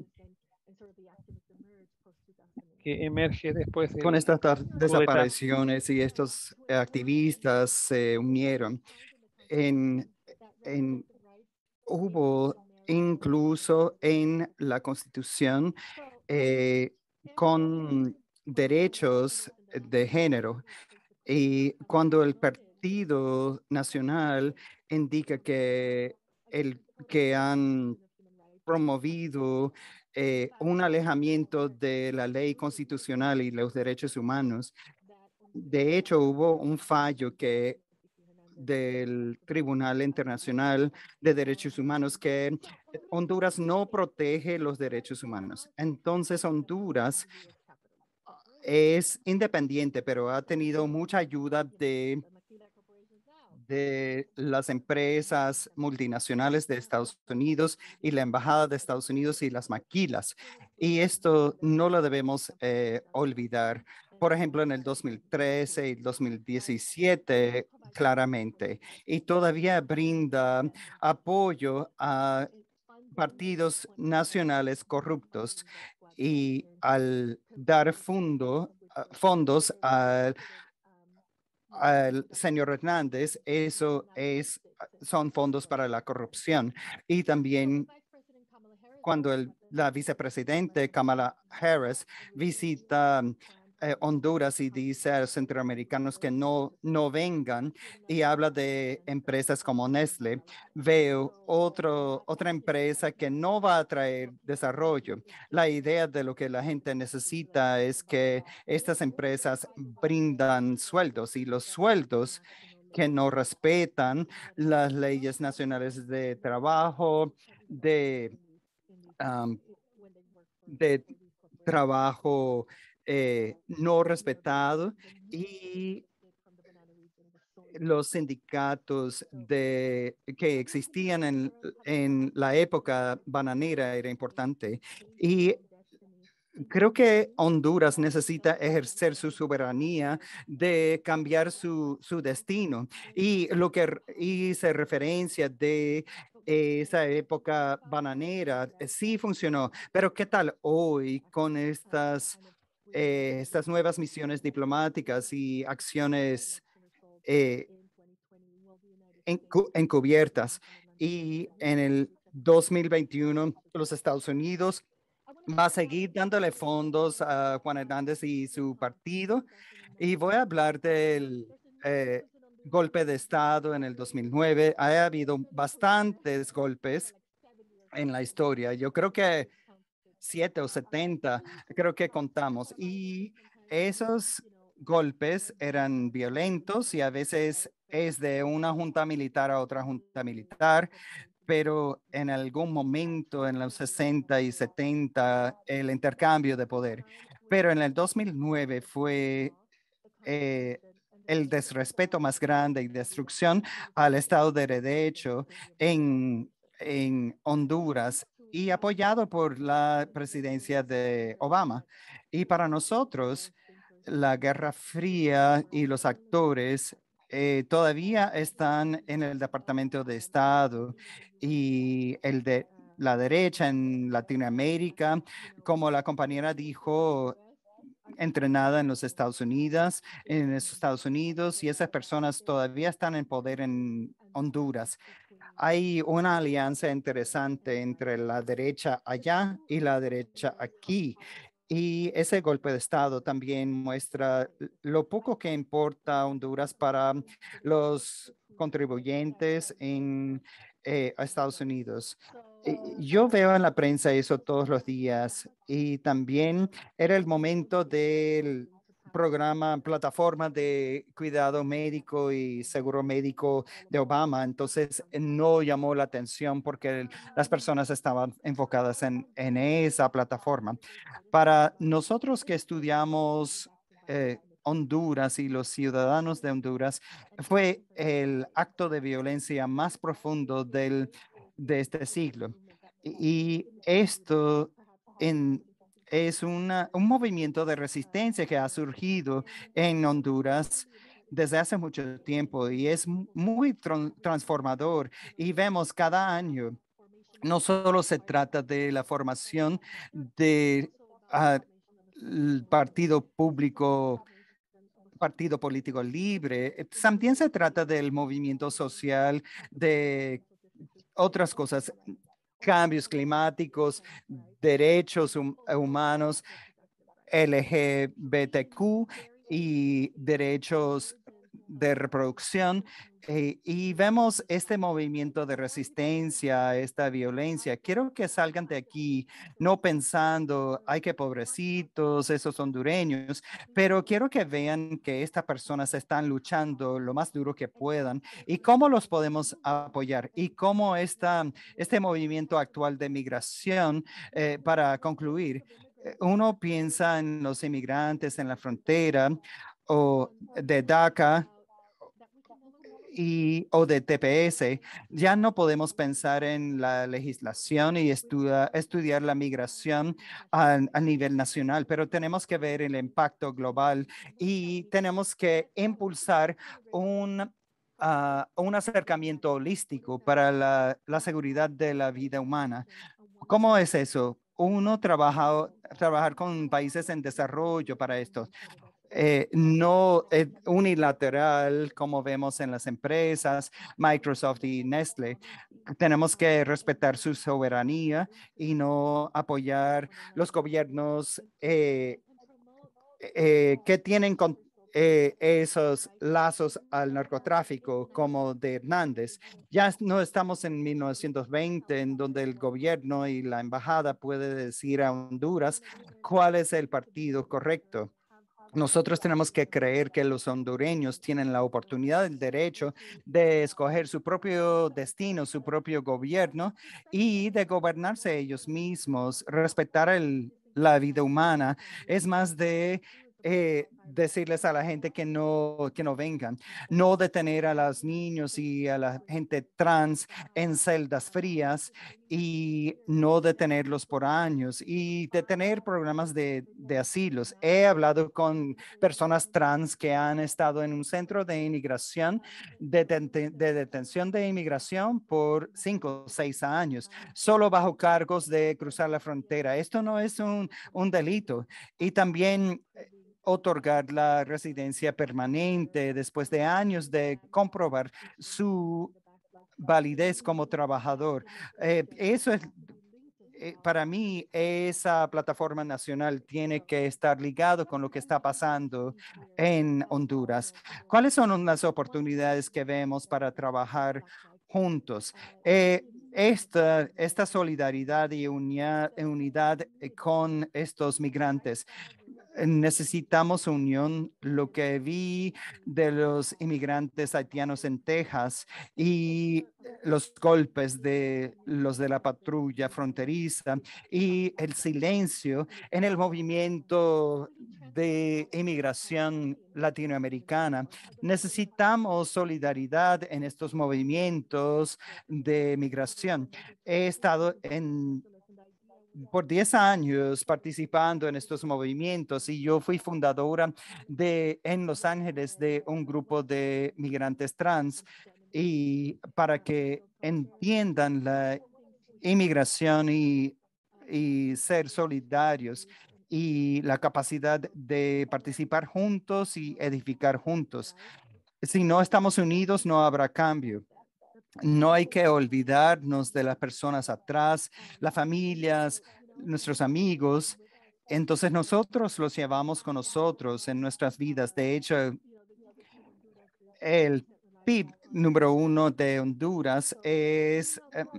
que emerge después de... Con estas desapariciones y estos activistas se unieron. Hubo incluso en la Constitución con derechos de género. Y cuando el Partido Nacional indica que han promovido un alejamiento de la ley constitucional y los derechos humanos, de hecho hubo un fallo del Tribunal Internacional de Derechos Humanos que Honduras no protege los derechos humanos. Entonces Honduras es independiente, pero ha tenido mucha ayuda de las empresas multinacionales de Estados Unidos y la Embajada de Estados Unidos y las maquilas. Y esto no lo debemos olvidar. Por ejemplo, en el 2013 y 2017, claramente. Y todavía brinda apoyo a partidos nacionales corruptos, y al dar fondos al señor Hernández, son fondos para la corrupción. Y también cuando la vicepresidente Kamala Harris visita Honduras y dice a los centroamericanos que no vengan y habla de empresas como Nestlé. Veo otra empresa que no va a traer desarrollo. La idea de lo que la gente necesita es que estas empresas brindan sueldos y los sueldos que no respetan las leyes nacionales de trabajo, um, de trabajo no respetado y los sindicatos que existían en la época bananera era importante. Y creo que Honduras necesita ejercer su soberanía de cambiar su destino. Y lo que hice referencia de esa época bananera sí funcionó. Pero ¿qué tal hoy con estas nuevas misiones diplomáticas y acciones encubiertas? Y en el 2021, los Estados Unidos va a seguir dándole fondos a Juan Hernández y su partido. Y voy a hablar del golpe de Estado en el 2009. Ha habido bastantes golpes en la historia. Yo creo que 7 o 70, creo que contamos. Y esos golpes eran violentos y a veces es de una junta militar a otra junta militar, pero en algún momento en los 60 y 70 el intercambio de poder. Pero en el 2009 fue eh, el desrespeto más grande y destrucción al Estado de Derecho en Honduras y apoyado por la presidencia de Obama. Y para nosotros, la Guerra Fría y los actores todavía están en el Departamento de Estado y el de la derecha en Latinoamérica, como la compañera dijo, entrenada en los Estados Unidos, y esas personas todavía están en poder en Honduras. Hay una alianza interesante entre la derecha allá y la derecha aquí. Y ese golpe de Estado también muestra lo poco que importa Honduras para los contribuyentes en Estados Unidos. Yo veo en la prensa eso todos los días y también era el momento del programa, plataforma de cuidado médico y seguro médico de Obama. Entonces no llamó la atención porque las personas estaban enfocadas en esa plataforma. Para nosotros que estudiamos Honduras y los ciudadanos de Honduras, fue el acto de violencia más profundo de este siglo. Y esto es un movimiento de resistencia que ha surgido en Honduras desde hace mucho tiempo y es muy transformador. Y vemos cada año, no solo se trata de la formación de partido público, partido político libre, también se trata del movimiento social, de otras cosas, cambios climáticos, derechos humanos, LGBTQ y derechos de reproducción. Y vemos este movimiento de resistencia a esta violencia. Quiero que salgan de aquí no pensando, ay, qué pobrecitos, esos hondureños, pero quiero que vean que estas personas están luchando lo más duro que puedan y cómo los podemos apoyar y cómo este movimiento actual de migración, para concluir, uno piensa en los inmigrantes en la frontera o de DACA o de TPS. Ya no podemos pensar en la legislación y estudiar la migración a nivel nacional, pero tenemos que ver el impacto global y tenemos que impulsar un acercamiento holístico para la seguridad de la vida humana. ¿Cómo es eso? Uno trabajar con países en desarrollo para esto. No unilateral como vemos en las empresas, Microsoft y Nestlé. Tenemos que respetar su soberanía y no apoyar los gobiernos que tienen con esos lazos al narcotráfico como de Hernández. Ya no estamos en 1920 en donde el gobierno y la embajada puede decir a Honduras cuál es el partido correcto. Nosotros tenemos que creer que los hondureños tienen la oportunidad, el derecho de escoger su propio destino, su propio gobierno y de gobernarse ellos mismos, respetar la vida humana. Es más de decirles a la gente que no vengan, no detener a los niños y a la gente trans en celdas frías y no detenerlos por años y detener programas de asilos. He hablado con personas trans que han estado en un centro de inmigración, de detención de inmigración por 5 o 6 años, solo bajo cargos de cruzar la frontera. Esto no es un delito. Y también otorgar la residencia permanente después de años de comprobar su validez como trabajador. Eso es, para mí, esa plataforma nacional tiene que estar ligado con lo que está pasando en Honduras. ¿Cuáles son las oportunidades que vemos para trabajar juntos? Esta solidaridad y unidad con estos migrantes. Necesitamos unión. Lo que vi de los inmigrantes haitianos en Texas y los golpes de los de la patrulla fronteriza y el silencio en el movimiento de inmigración latinoamericana. Necesitamos solidaridad en estos movimientos de migración. He estado por 10 años participando en estos movimientos y yo fui fundadora en Los Ángeles de un grupo de migrantes trans y para que entiendan la inmigración y ser solidarios y la capacidad de participar juntos y edificar juntos. Si no estamos unidos, no habrá cambio. No hay que olvidarnos de las personas atrás, las familias, nuestros amigos. Entonces nosotros los llevamos con nosotros en nuestras vidas. De hecho, el PIB número 1 de Honduras es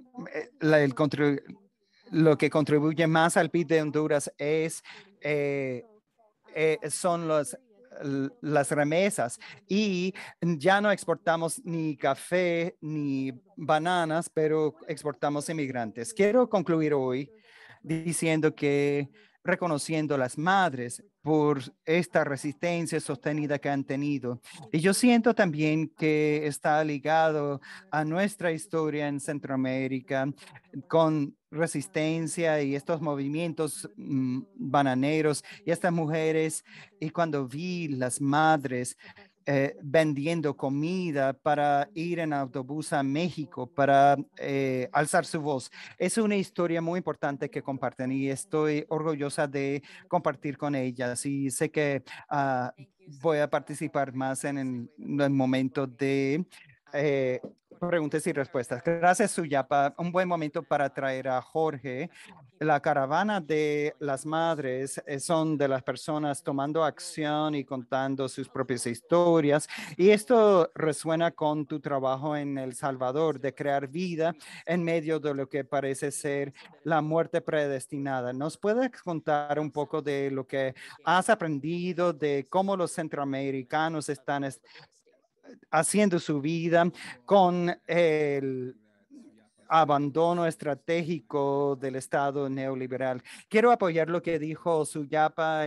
lo que contribuye más al PIB de Honduras son las remesas y ya no exportamos ni café ni bananas, pero exportamos inmigrantes. Quiero concluir hoy diciendo que reconociendo las madres por esta resistencia sostenida que han tenido. Y yo siento también que está ligado a nuestra historia en Centroamérica con resistencia y estos movimientos bananeros y estas mujeres. Y cuando vi las madres vendiendo comida para ir en autobús a México, para alzar su voz. Es una historia muy importante que comparten y estoy orgullosa de compartir con ellas y sé que voy a participar más en el momento de preguntas y respuestas. Gracias, Suyapa. Un buen momento para traer a Jorge. La caravana de las madres son de las personas tomando acción y contando sus propias historias. Y esto resuena con tu trabajo en El Salvador de crear vida en medio de lo que parece ser la muerte predestinada. ¿Nos puedes contar un poco de lo que has aprendido, de cómo los centroamericanos están haciendo su vida con el abandono estratégico del Estado neoliberal? Quiero apoyar lo que dijo Suyapa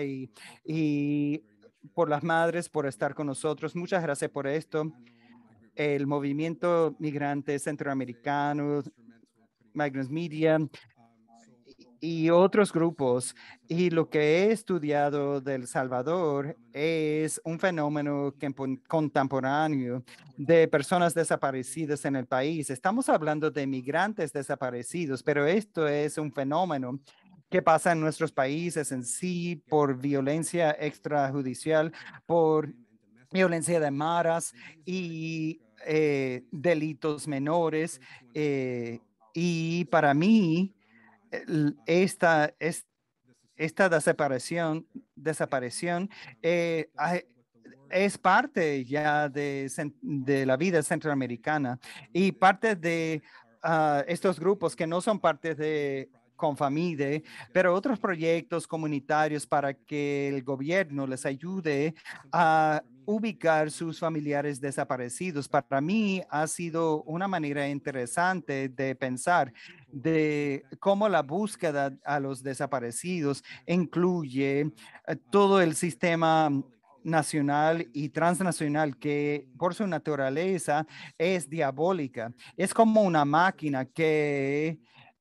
y por las madres por estar con nosotros. Muchas gracias por esto. El movimiento migrante centroamericano, Migrants Media y otros grupos. Y lo que he estudiado de El Salvador es un fenómeno contemporáneo de personas desaparecidas en el país. Estamos hablando de migrantes desaparecidos, pero esto es un fenómeno que pasa en nuestros países en sí por violencia extrajudicial, por violencia de maras y delitos menores. Y para mí, esta esta desaparición es parte ya de la vida centroamericana y parte de estos grupos que no son parte de Confamide, pero otros proyectos comunitarios para que el gobierno les ayude a ubicar sus familiares desaparecidos. Para mí ha sido una manera interesante de pensar de cómo la búsqueda a los desaparecidos incluye todo el sistema nacional y transnacional que por su naturaleza es diabólica. Es como una máquina que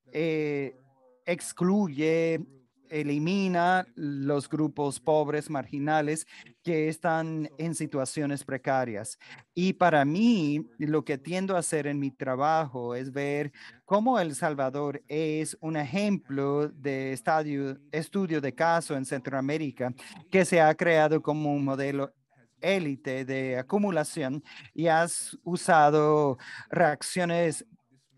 excluye, elimina los grupos pobres, marginales, que están en situaciones precarias. Y para mí, lo que tiendo a hacer en mi trabajo es ver cómo El Salvador es un ejemplo de estudio de caso en Centroamérica que se ha creado como un modelo élite de acumulación y has usado reacciones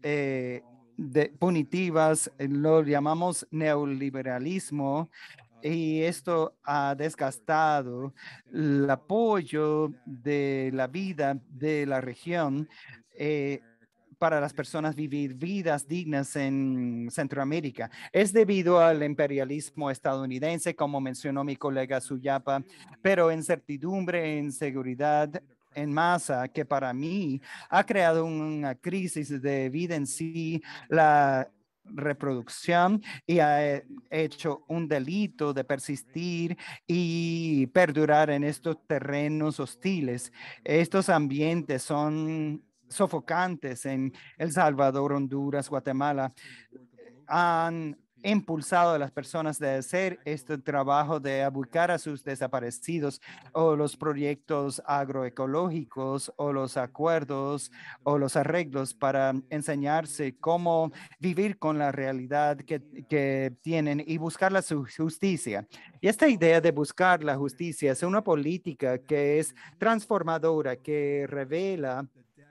punitivas, lo llamamos neoliberalismo, y esto ha desgastado el apoyo de la vida de la región para las personas vivir vidas dignas en Centroamérica. Es debido al imperialismo estadounidense, como mencionó mi colega Suyapa, pero incertidumbre, inseguridad en masa que para mí ha creado una crisis de vida en sí, la reproducción y ha hecho un delito de persistir y perdurar en estos terrenos hostiles. Estos ambientes son sofocantes en El Salvador, Honduras, Guatemala. Han impulsado a las personas de hacer este trabajo de ubicar a sus desaparecidos o los proyectos agroecológicos o los acuerdos o los arreglos para enseñarse cómo vivir con la realidad que tienen y buscar la justicia. Y esta idea de buscar la justicia es una política que es transformadora, que revela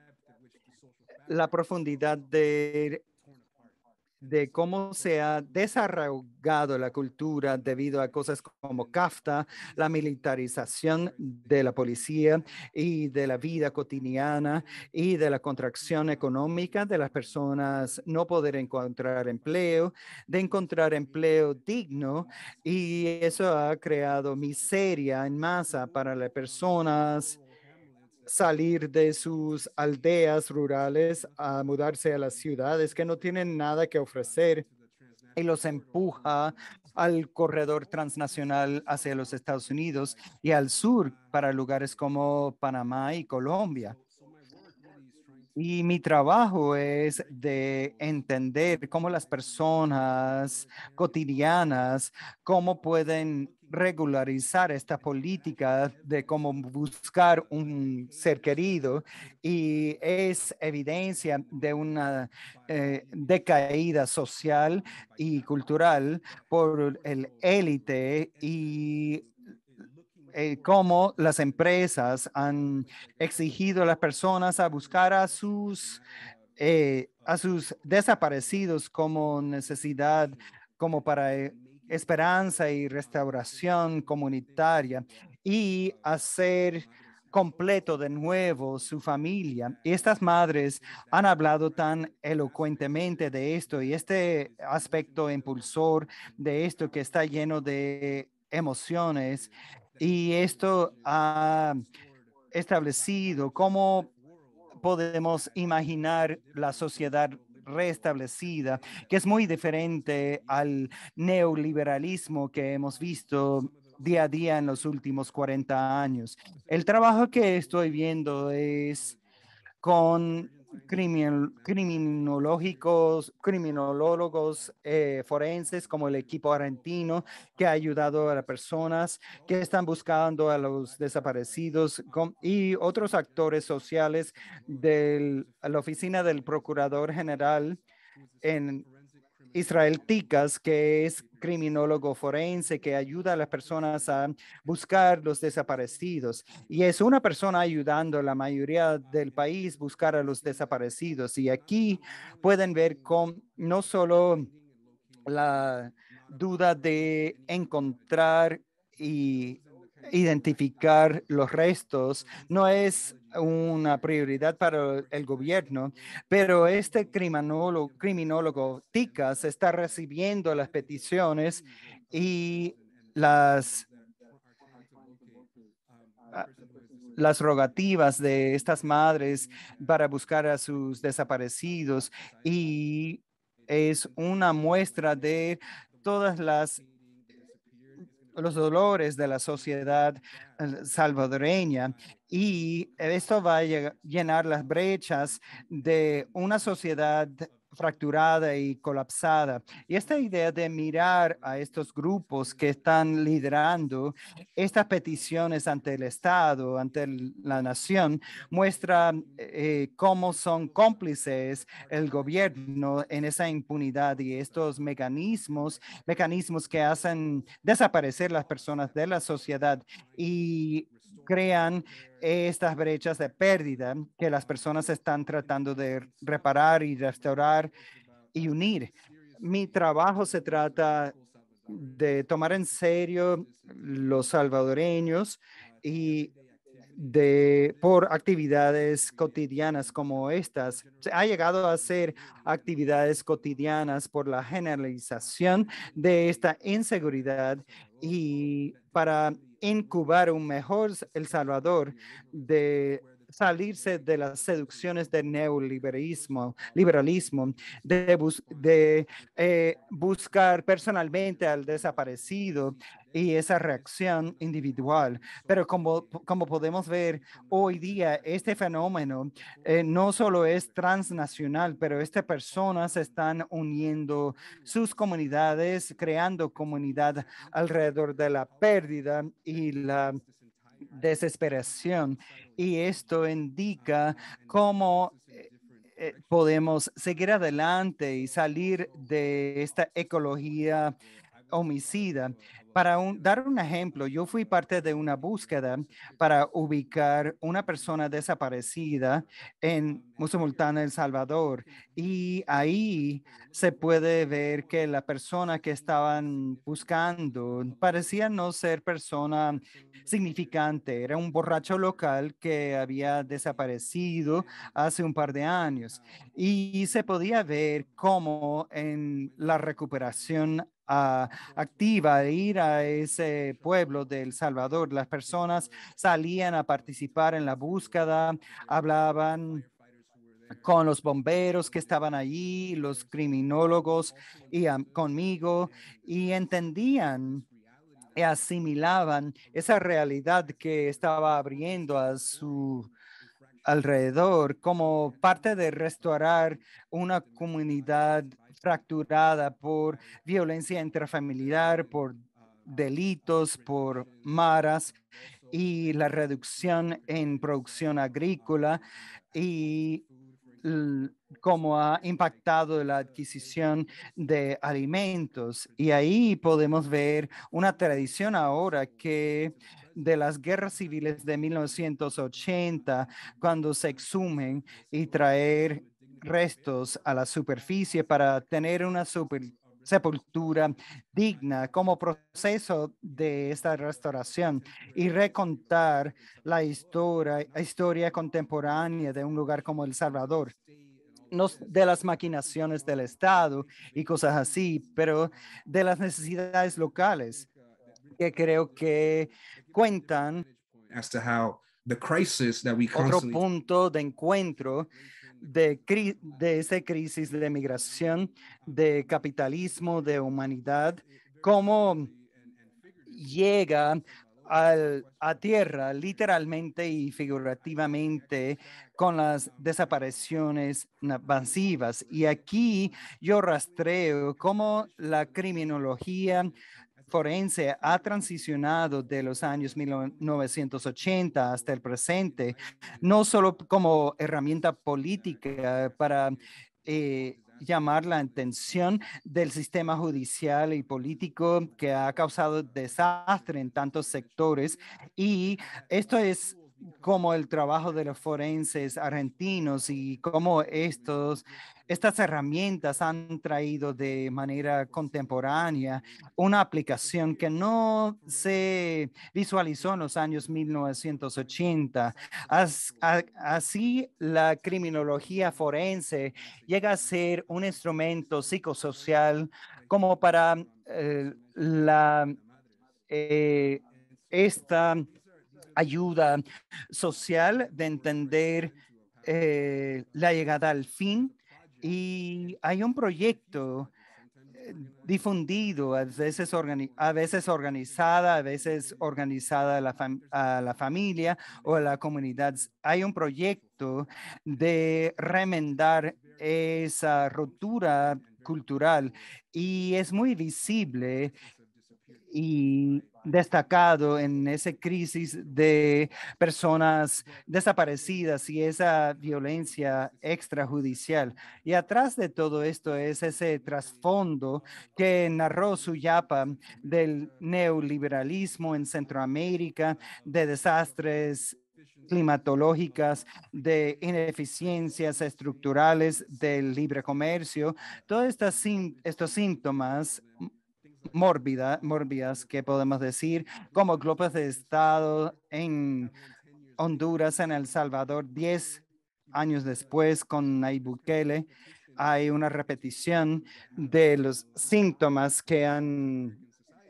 la profundidad de cómo se ha desarraigado la cultura debido a cosas como CAFTA, la militarización de la policía y de la vida cotidiana y de la contracción económica de las personas no poder encontrar empleo, de encontrar empleo digno, y eso ha creado miseria en masa para las personas salir de sus aldeas rurales a mudarse a las ciudades que no tienen nada que ofrecer y los empuja al corredor transnacional hacia los Estados Unidos y al sur para lugares como Panamá y Colombia. Y mi trabajo es de entender cómo las personas cotidianas, cómo pueden regularizar esta política de cómo buscar un ser querido, y es evidencia de una decaída social y cultural por el élite y cómo las empresas han exigido a las personas a buscar a sus desaparecidos como necesidad, como para esperanza y restauración comunitaria y hacer completo de nuevo su familia. Y estas madres han hablado tan elocuentemente de esto y este aspecto impulsor de esto que está lleno de emociones, y esto ha establecido cómo podemos imaginar la sociedad restablecida, que es muy diferente al neoliberalismo que hemos visto día a día en los últimos 40 años. El trabajo que estoy viendo es con criminólogos forenses como el equipo argentino que ha ayudado a las personas que están buscando a los desaparecidos y otros actores sociales de la oficina del Procurador General en Israel Ticas, que es criminólogo forense que ayuda a las personas a buscar los desaparecidos. Y es una persona ayudando a la mayoría del país buscar a los desaparecidos. Y aquí pueden ver con no solo la duda de encontrar y identificar los restos no es una prioridad para el gobierno, pero este criminólogo Ticas está recibiendo las peticiones y las las rogativas de estas madres para buscar a sus desaparecidos, y es una muestra de todas los dolores de la sociedad salvadoreña, y esto va a llenar las brechas de una sociedad fracturada y colapsada. Y esta idea de mirar a estos grupos que están liderando estas peticiones ante el Estado, ante la nación, muestra cómo son cómplices el gobierno en esa impunidad y estos mecanismos que hacen desaparecer las personas de la sociedad y crean estas brechas de pérdida que las personas están tratando de reparar y restaurar y unir. Mi trabajo se trata de tomar en serio los salvadoreños y por actividades cotidianas como estas. Se ha llegado a ser actividades cotidianas por la generalización de esta inseguridad y para incubar un mejor El Salvador, de salirse de las seducciones del neoliberalismo, de buscar personalmente al desaparecido y esa reacción individual. Pero como podemos ver hoy día, este fenómeno no solo es transnacional, pero estas personas están uniendo sus comunidades, creando comunidad alrededor de la pérdida y la desesperación. Y esto indica cómo podemos seguir adelante y salir de esta ecología homicida. Para dar un ejemplo, yo fui parte de una búsqueda para ubicar una persona desaparecida en Musulmán, El Salvador, y ahí se puede ver que la persona que estaban buscando parecía no ser persona significante. Era un borracho local que había desaparecido hace un par de años, y se podía ver cómo en la recuperación activa de ir a ese pueblo de El Salvador, las personas salían a participar en la búsqueda, hablaban con los bomberos que estaban allí, los criminólogos y conmigo, y entendían y asimilaban esa realidad que estaba abriendo a su alrededor como parte de restaurar una comunidad fracturada por violencia intrafamiliar, por delitos, por maras, y la reducción en producción agrícola y cómo ha impactado la adquisición de alimentos. Y ahí podemos ver una tradición ahora que de las guerras civiles de 1980, cuando se exhumen y traer restos a la superficie para tener una sepultura digna como proceso de esta restauración y recontar la historia contemporánea de un lugar como El Salvador. No de las maquinaciones del Estado y cosas así, pero de las necesidades locales que creo que cuentan otro punto de encuentro de esa crisis de migración, de capitalismo, de humanidad, cómo llega a tierra literalmente y figurativamente con las desapariciones masivas. Y aquí yo rastreo cómo la criminología forense ha transicionado de los años 1980 hasta el presente, no solo como herramienta política para llamar la atención del sistema judicial y político que ha causado desastre en tantos sectores. Y esto es como el trabajo de los forenses argentinos y cómo estas herramientas han traído de manera contemporánea una aplicación que no se visualizó en los años 1980. Así, la criminología forense llega a ser un instrumento psicosocial como para esta ayuda social de entender la llegada al fin. Y hay un proyecto difundido, a veces organizada, a veces organizada a la familia o a la comunidad. Hay un proyecto de remendar esa ruptura cultural y es muy visible y destacado en esa crisis de personas desaparecidas y esa violencia extrajudicial. Y atrás de todo esto es ese trasfondo que narró Suyapa del neoliberalismo en Centroamérica, de desastres climatológicas, de ineficiencias estructurales del libre comercio, todos estos síntomas mórbidas que podemos decir, como golpes de Estado en Honduras, en El Salvador, 10 años después con Nayib Bukele. Hay una repetición de los síntomas que han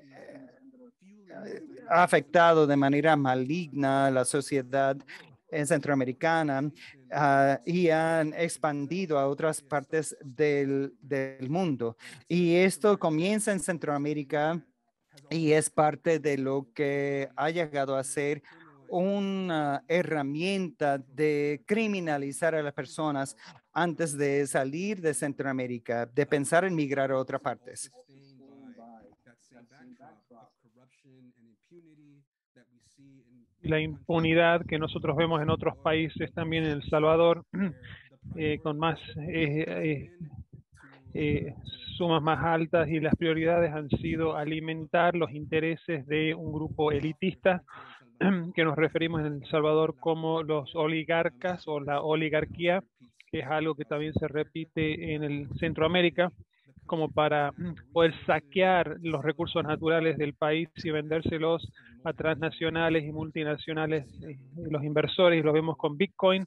afectado de manera maligna a la sociedad centroamericana y han expandido a otras partes del mundo. Y esto comienza en Centroamérica y es parte de lo que ha llegado a ser una herramienta de criminalizar a las personas antes de salir de Centroamérica, de pensar en migrar a otras partes. La impunidad que nosotros vemos en otros países, también en El Salvador, con más sumas más altas, y las prioridades han sido alimentar los intereses de un grupo elitista que nos referimos en El Salvador como los oligarcas o la oligarquía, que es algo que también se repite en el Centroamérica, como para poder saquear los recursos naturales del país y vendérselos a transnacionales y multinacionales, los inversores, y lo vemos con Bitcoin.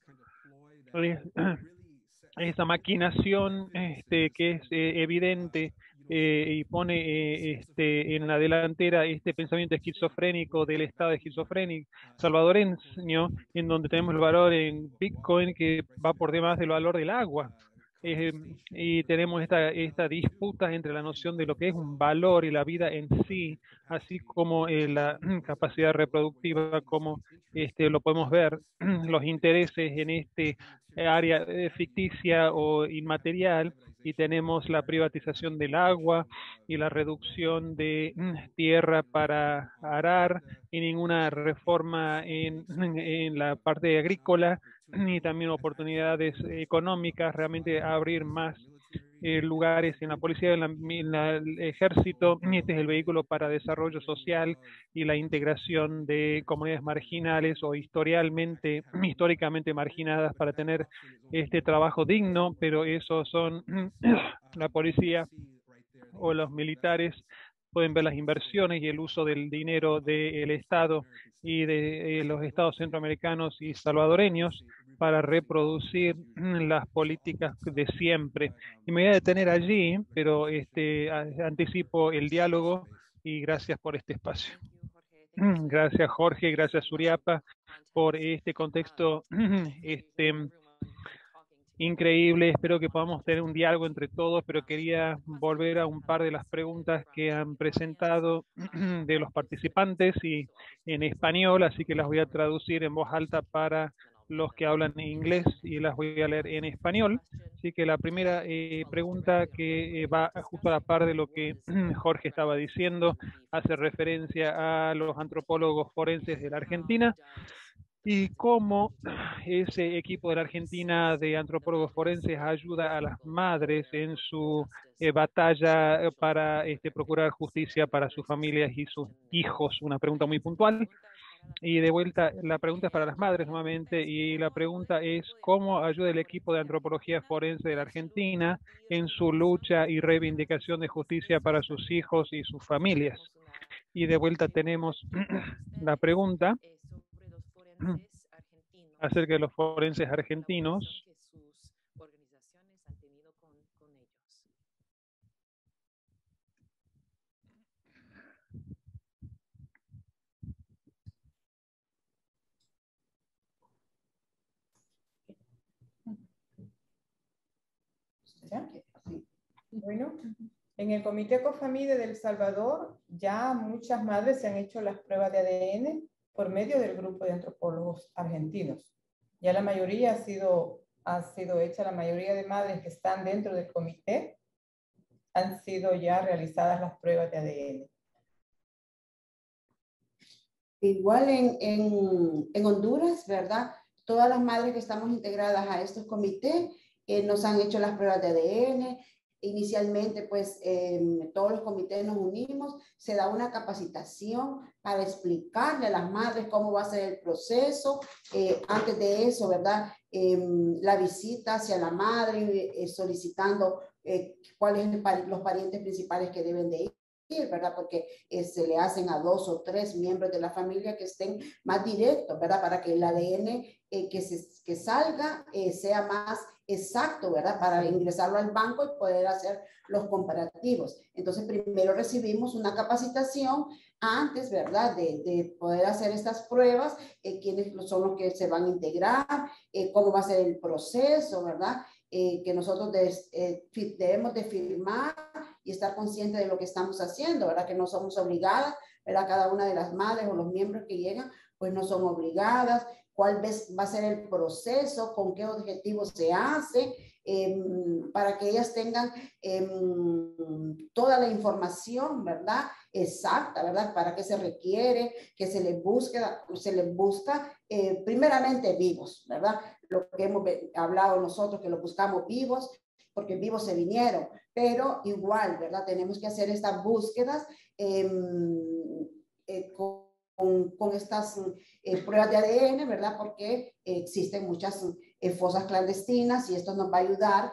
Esa maquinación que es evidente y pone en la delantera este pensamiento esquizofrénico del Estado esquizofrénico salvadoreño, en donde tenemos el valor en Bitcoin que va por demás del valor del agua. Y tenemos esta disputa entre la noción de lo que es un valor y la vida en sí, así como la capacidad reproductiva, como lo podemos ver, los intereses en este área ficticia o inmaterial, y tenemos la privatización del agua y la reducción de tierra para arar, y ninguna reforma en la parte agrícola, ni también oportunidades económicas, realmente abrir más lugares en la policía, en el ejército. Este es el vehículo para desarrollo social y la integración de comunidades marginales o históricamente marginadas, para tener este trabajo digno, pero esos son la policía o los militares. Pueden ver las inversiones y el uso del dinero del Estado y de los estados centroamericanos y salvadoreños para reproducir las políticas de siempre. Y me voy a detener allí, pero anticipo el diálogo, y gracias por este espacio. Gracias, Jorge, gracias, Suriapa, por este contexto increíble. Espero que podamos tener un diálogo entre todos, pero quería volver a un par de las preguntas que han presentado de los participantes y en español, así que las voy a traducir en voz alta para los que hablan en inglés y las voy a leer en español. Así que la primera pregunta, que va justo a la par de lo que Jorge estaba diciendo, hace referencia a los antropólogos forenses de la Argentina y cómo ese equipo de la Argentina de antropólogos forenses ayuda a las madres en su batalla para procurar justicia para sus familias y sus hijos. Una pregunta muy puntual. Y de vuelta, la pregunta es para las madres nuevamente, y la pregunta es ¿cómo ayuda el equipo de antropología forense de la Argentina en su lucha y reivindicación de justicia para sus hijos y sus familias? Y de vuelta tenemos la pregunta acerca de los forenses argentinos. Bueno, en el Comité Cofamide de El Salvador ya muchas madres se han hecho las pruebas de ADN por medio del grupo de antropólogos argentinos. Ya la mayoría ha sido hecha, la mayoría de madres que están dentro del comité han sido ya realizadas las pruebas de ADN. Igual en Honduras, ¿verdad? Todas las madres que estamos integradas a estos comités nos han hecho las pruebas de ADN. Inicialmente, pues, todos los comités nos unimos, se da una capacitación para explicarle a las madres cómo va a ser el proceso. Antes de eso, ¿verdad? La visita hacia la madre, solicitando cuáles son los parientes principales que deben de ir, ¿verdad? Porque se le hacen a 2 o 3 miembros de la familia que estén más directos, ¿verdad? Para que el ADN que salga sea más exacto, ¿verdad? Para ingresarlo al banco y poder hacer los comparativos. Entonces, primero recibimos una capacitación antes, ¿verdad? De poder hacer estas pruebas, quiénes son los que se van a integrar, cómo va a ser el proceso, ¿verdad? Que nosotros debemos de firmar y estar conscientes de lo que estamos haciendo, ¿verdad? Que no somos obligadas, ¿verdad? Cada una de las madres o los miembros que llegan, pues no son obligadas. ¿Cuál va a ser el proceso? ¿Con qué objetivo se hace? Para que ellas tengan toda la información, ¿verdad? Exacta, ¿verdad? ¿Para qué se requiere? Que se les busca primeramente vivos, ¿verdad? Lo que hemos hablado nosotros, que lo buscamos vivos, porque vivos se vinieron, pero igual, ¿verdad? Tenemos que hacer estas búsquedas con estas pruebas de ADN, ¿verdad? Porque existen muchas fosas clandestinas y esto nos va a ayudar.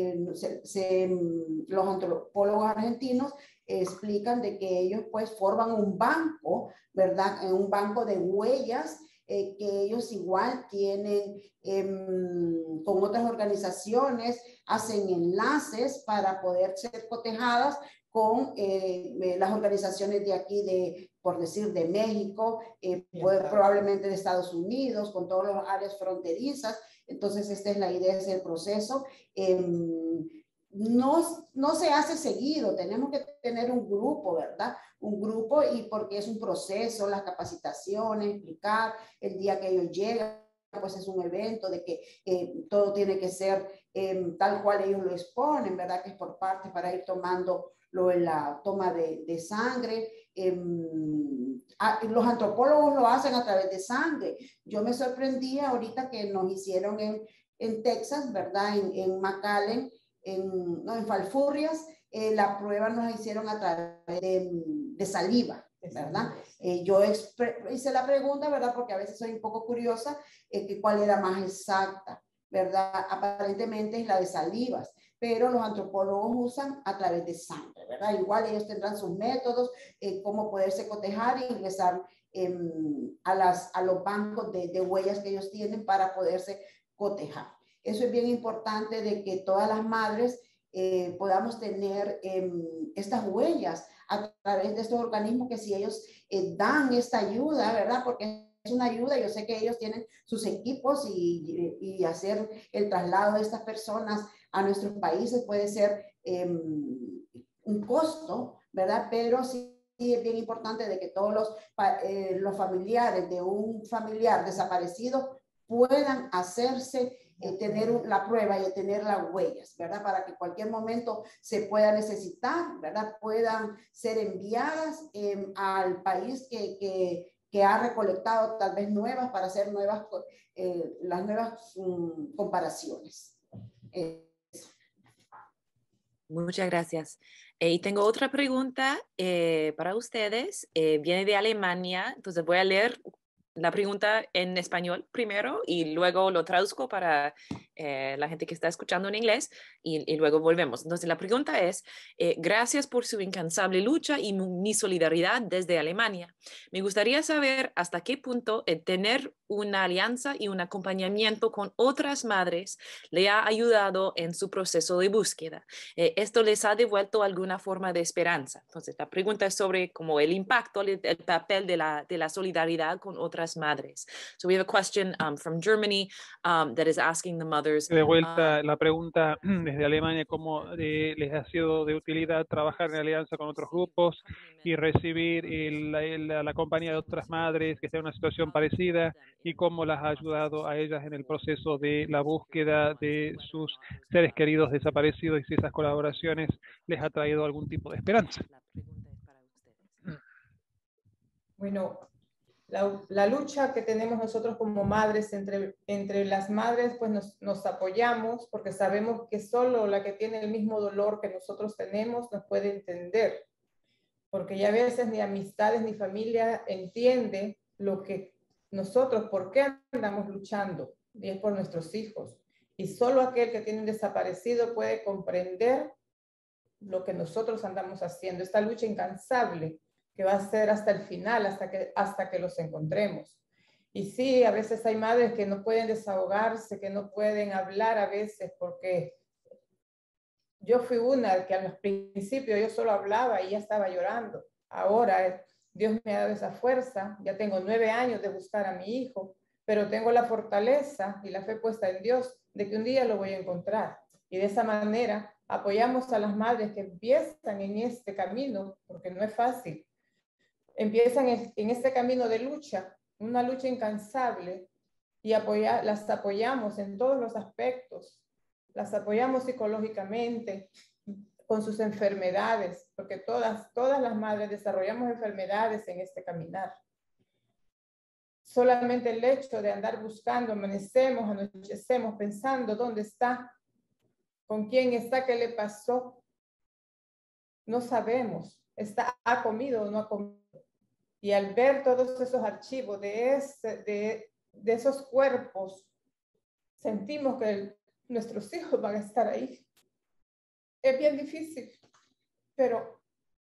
Los antropólogos argentinos explican de que ellos pues forman un banco, ¿verdad? Un banco de huellas que ellos igual tienen con otras organizaciones, hacen enlaces para poder ser cotejadas con las organizaciones de aquí, por decir, de México, probablemente de Estados Unidos, con todas las áreas fronterizas. Entonces, esta es la idea, es el proceso. No se hace seguido, tenemos que tener un grupo, ¿verdad? Un grupo, y porque es un proceso, las capacitaciones, explicar el día que ellos llegan, pues es un evento de que todo tiene que ser tal cual ellos lo exponen, ¿verdad? Que es por partes para ir tomando la toma de sangre. Los antropólogos lo hacen a través de sangre. Yo me sorprendía ahorita que nos hicieron en Texas, ¿verdad? En McAllen, en Falfurrias, la prueba nos la hicieron a través de saliva, ¿verdad? Yo hice la pregunta, ¿verdad? Porque a veces soy un poco curiosa, que cuál era más exacta, ¿verdad? Aparentemente es la de salivas, pero los antropólogos usan a través de sangre, ¿verdad? Igual ellos tendrán sus métodos, cómo poderse cotejar e ingresar a los bancos de huellas que ellos tienen para poderse cotejar. Eso es bien importante, de que todas las madres podamos tener estas huellas a través de estos organismos, que si ellos dan esta ayuda, ¿verdad? Porque es una ayuda, yo sé que ellos tienen sus equipos y hacer el traslado de estas personas a nuestros países puede ser un costo, ¿verdad? Pero sí es bien importante de que todos los familiares de un familiar desaparecido puedan hacerse tener la prueba y tener las huellas, ¿verdad? Para que en cualquier momento se pueda necesitar, ¿verdad? Puedan ser enviadas al país que ha recolectado tal vez nuevas, para hacer las nuevas comparaciones. Muchas gracias. Y tengo otra pregunta para ustedes. Viene de Alemania, entonces voy a leer la pregunta en español primero y luego lo traduzco para la gente que está escuchando en inglés y luego volvemos. Entonces, la pregunta es, gracias por su incansable lucha y mi solidaridad desde Alemania. Me gustaría saber hasta qué punto tener una alianza y un acompañamiento con otras madres le ha ayudado en su proceso de búsqueda. Esto les ha devuelto alguna forma de esperanza. Entonces, la pregunta es sobre como el impacto, el papel de la solidaridad con otras madres. So we have a question from Germany that is asking the mothers. De vuelta la pregunta desde Alemania, ¿cómo les ha sido de utilidad trabajar en alianza con otros grupos y recibir la compañía de otras madres que estén en una situación parecida y cómo las ha ayudado a ellas en el proceso de la búsqueda de sus seres queridos desaparecidos y si esas colaboraciones les ha traído algún tipo de esperanza? Bueno, la lucha que tenemos nosotros como madres, entre las madres, pues nos apoyamos porque sabemos que solo la que tiene el mismo dolor que nosotros tenemos nos puede entender. Porque ya a veces ni amistades ni familia entiende lo que nosotros, por qué andamos luchando, y es por nuestros hijos. Y solo aquel que tiene un desaparecido puede comprender lo que nosotros andamos haciendo, esta lucha incansable que va a ser hasta el final, hasta que los encontremos. Y sí, a veces hay madres que no pueden desahogarse, que no pueden hablar a veces, porque yo fui una que al principio yo solo hablaba y ya estaba llorando. Ahora Dios me ha dado esa fuerza, ya tengo 9 años de buscar a mi hijo, pero tengo la fortaleza y la fe puesta en Dios de que un día lo voy a encontrar. Y de esa manera apoyamos a las madres que empiezan en este camino, porque no es fácil. Empiezan en este camino de lucha, una lucha incansable, y las apoyamos en todos los aspectos. Las apoyamos psicológicamente, con sus enfermedades, porque todas las madres desarrollamos enfermedades en este caminar. Solamente el hecho de andar buscando, amanecemos, anochecemos, pensando dónde está, con quién está, qué le pasó, no sabemos, ha comido o no ha comido. Y al ver todos esos archivos de esos cuerpos, sentimos que nuestros hijos van a estar ahí. Es bien difícil, pero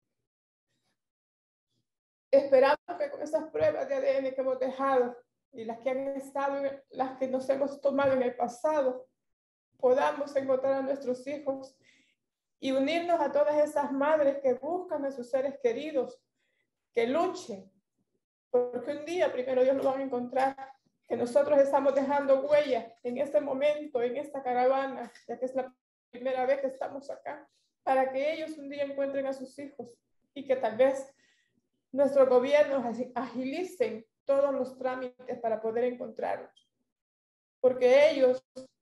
esperamos que con esas pruebas de ADN que hemos dejado y las que han estado, las que nos hemos tomado en el pasado, podamos encontrar a nuestros hijos y unirnos a todas esas madres que buscan a sus seres queridos, que luchen, porque un día primero Dios lo van a encontrar, que nosotros estamos dejando huella en este momento, en esta caravana, ya que es la primera vez que estamos acá, para que ellos un día encuentren a sus hijos y que tal vez nuestros gobiernos agilicen todos los trámites para poder encontrarlos. Porque ellos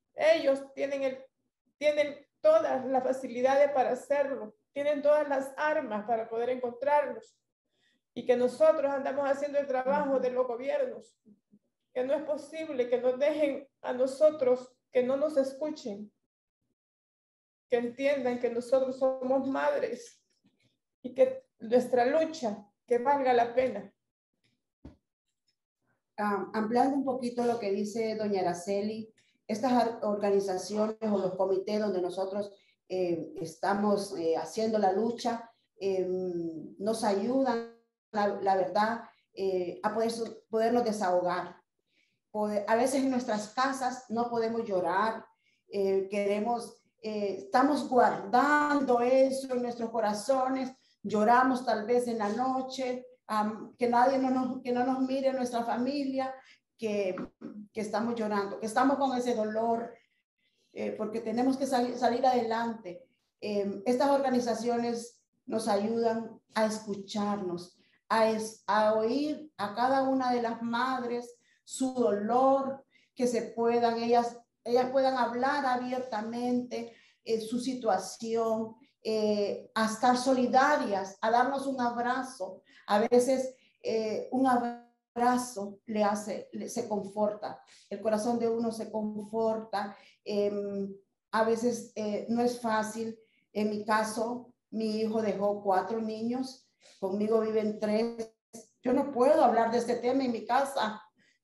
tienen todas las facilidades para hacerlo, tienen todas las armas para poder encontrarlos. Y que nosotros andamos haciendo el trabajo de los gobiernos, que no es posible que nos dejen a nosotros, que no nos escuchen, que entiendan que nosotros somos madres y que nuestra lucha, que valga la pena. Ampliando un poquito lo que dice doña Araceli, estas organizaciones o los comités donde nosotros estamos haciendo la lucha, nos ayudan, la verdad, a podernos desahogar. A veces en nuestras casas no podemos llorar, estamos guardando eso en nuestros corazones, lloramos tal vez en la noche, que no nos mire nuestra familia, que estamos llorando, que estamos con ese dolor, porque tenemos que salir adelante. Estas organizaciones nos ayudan a escucharnos, a oír a cada una de las madres su dolor, que ellas puedan hablar abiertamente su situación, a estar solidarias, a darnos un abrazo. A veces un abrazo se conforta, el corazón de uno se conforta. A veces no es fácil. En mi caso, mi hijo dejó 4 niños, conmigo viven 3. Yo no puedo hablar de este tema en mi casa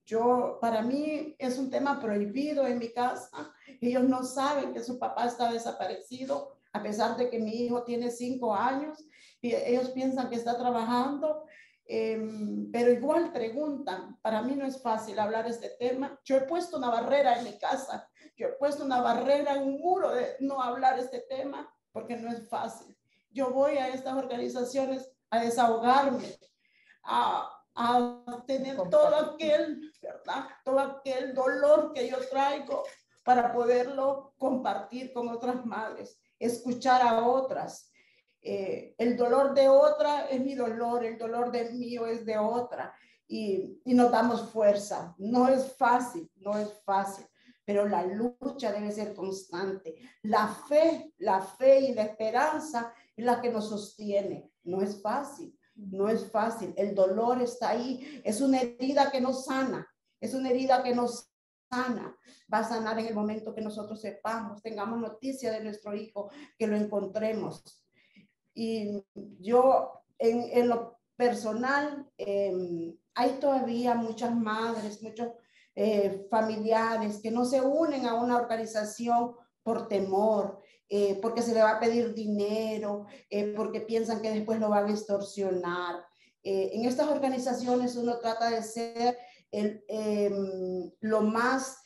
Para mí es un tema prohibido en mi casa. Ellos no saben que su papá está desaparecido, a pesar de que mi hijo tiene 5 años y ellos piensan que está trabajando, pero igual preguntan. Para mí no es fácil hablar este tema. Yo he puesto una barrera en mi casa, yo he puesto una barrera en un muro de no hablar este tema, porque no es fácil. Yo voy a estas organizaciones a desahogarme, a tener todo aquel, ¿verdad? Todo aquel dolor que yo traigo para poderlo compartir con otras madres, escuchar a otras. El dolor de otra es mi dolor, el dolor del mío es de otra, y nos damos fuerza. No es fácil, no es fácil, pero la lucha debe ser constante. La fe y la esperanza es la que nos sostiene. No es fácil. No es fácil, el dolor está ahí, es una herida que nos sana, es una herida que nos sana, va a sanar en el momento que nosotros sepamos, tengamos noticia de nuestro hijo, que lo encontremos. Y yo en lo personal, hay todavía muchas madres, muchos familiares que no se unen a una organización por temor, porque se le va a pedir dinero, porque piensan que después lo van a extorsionar. En estas organizaciones uno trata de ser lo más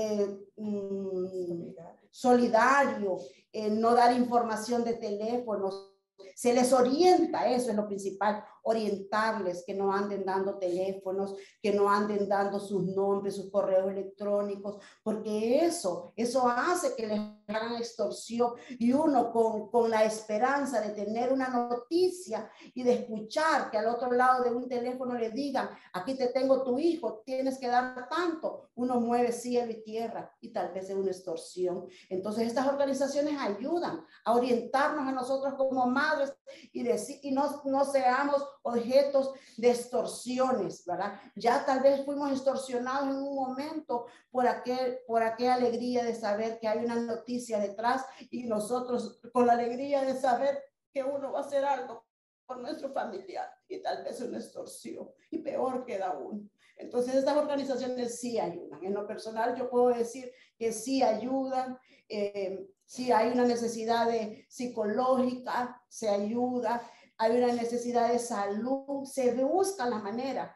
solidario, no dar información de teléfonos. Se les orienta, eso es lo principal, orientarles, que no anden dando teléfonos, que no anden dando sus nombres, sus correos electrónicos, porque eso hace que les hagan extorsión, y uno con la esperanza de tener una noticia y de escuchar que al otro lado de un teléfono le digan, aquí te tengo tu hijo, tienes que dar tanto, uno mueve cielo y tierra y tal vez es una extorsión. Entonces estas organizaciones ayudan a orientarnos a nosotros como madres y no seamos objetos de extorsiones, ¿verdad? Ya tal vez fuimos extorsionados en un momento por aquella alegría de saber que hay una noticia detrás, y nosotros con la alegría de saber que uno va a hacer algo por nuestro familiar, y tal vez una extorsión, y peor queda aún. Entonces estas organizaciones sí ayudan. En lo personal yo puedo decir que sí ayudan. Si hay una necesidad psicológica, se ayuda. Hay una necesidad de salud, se busca la manera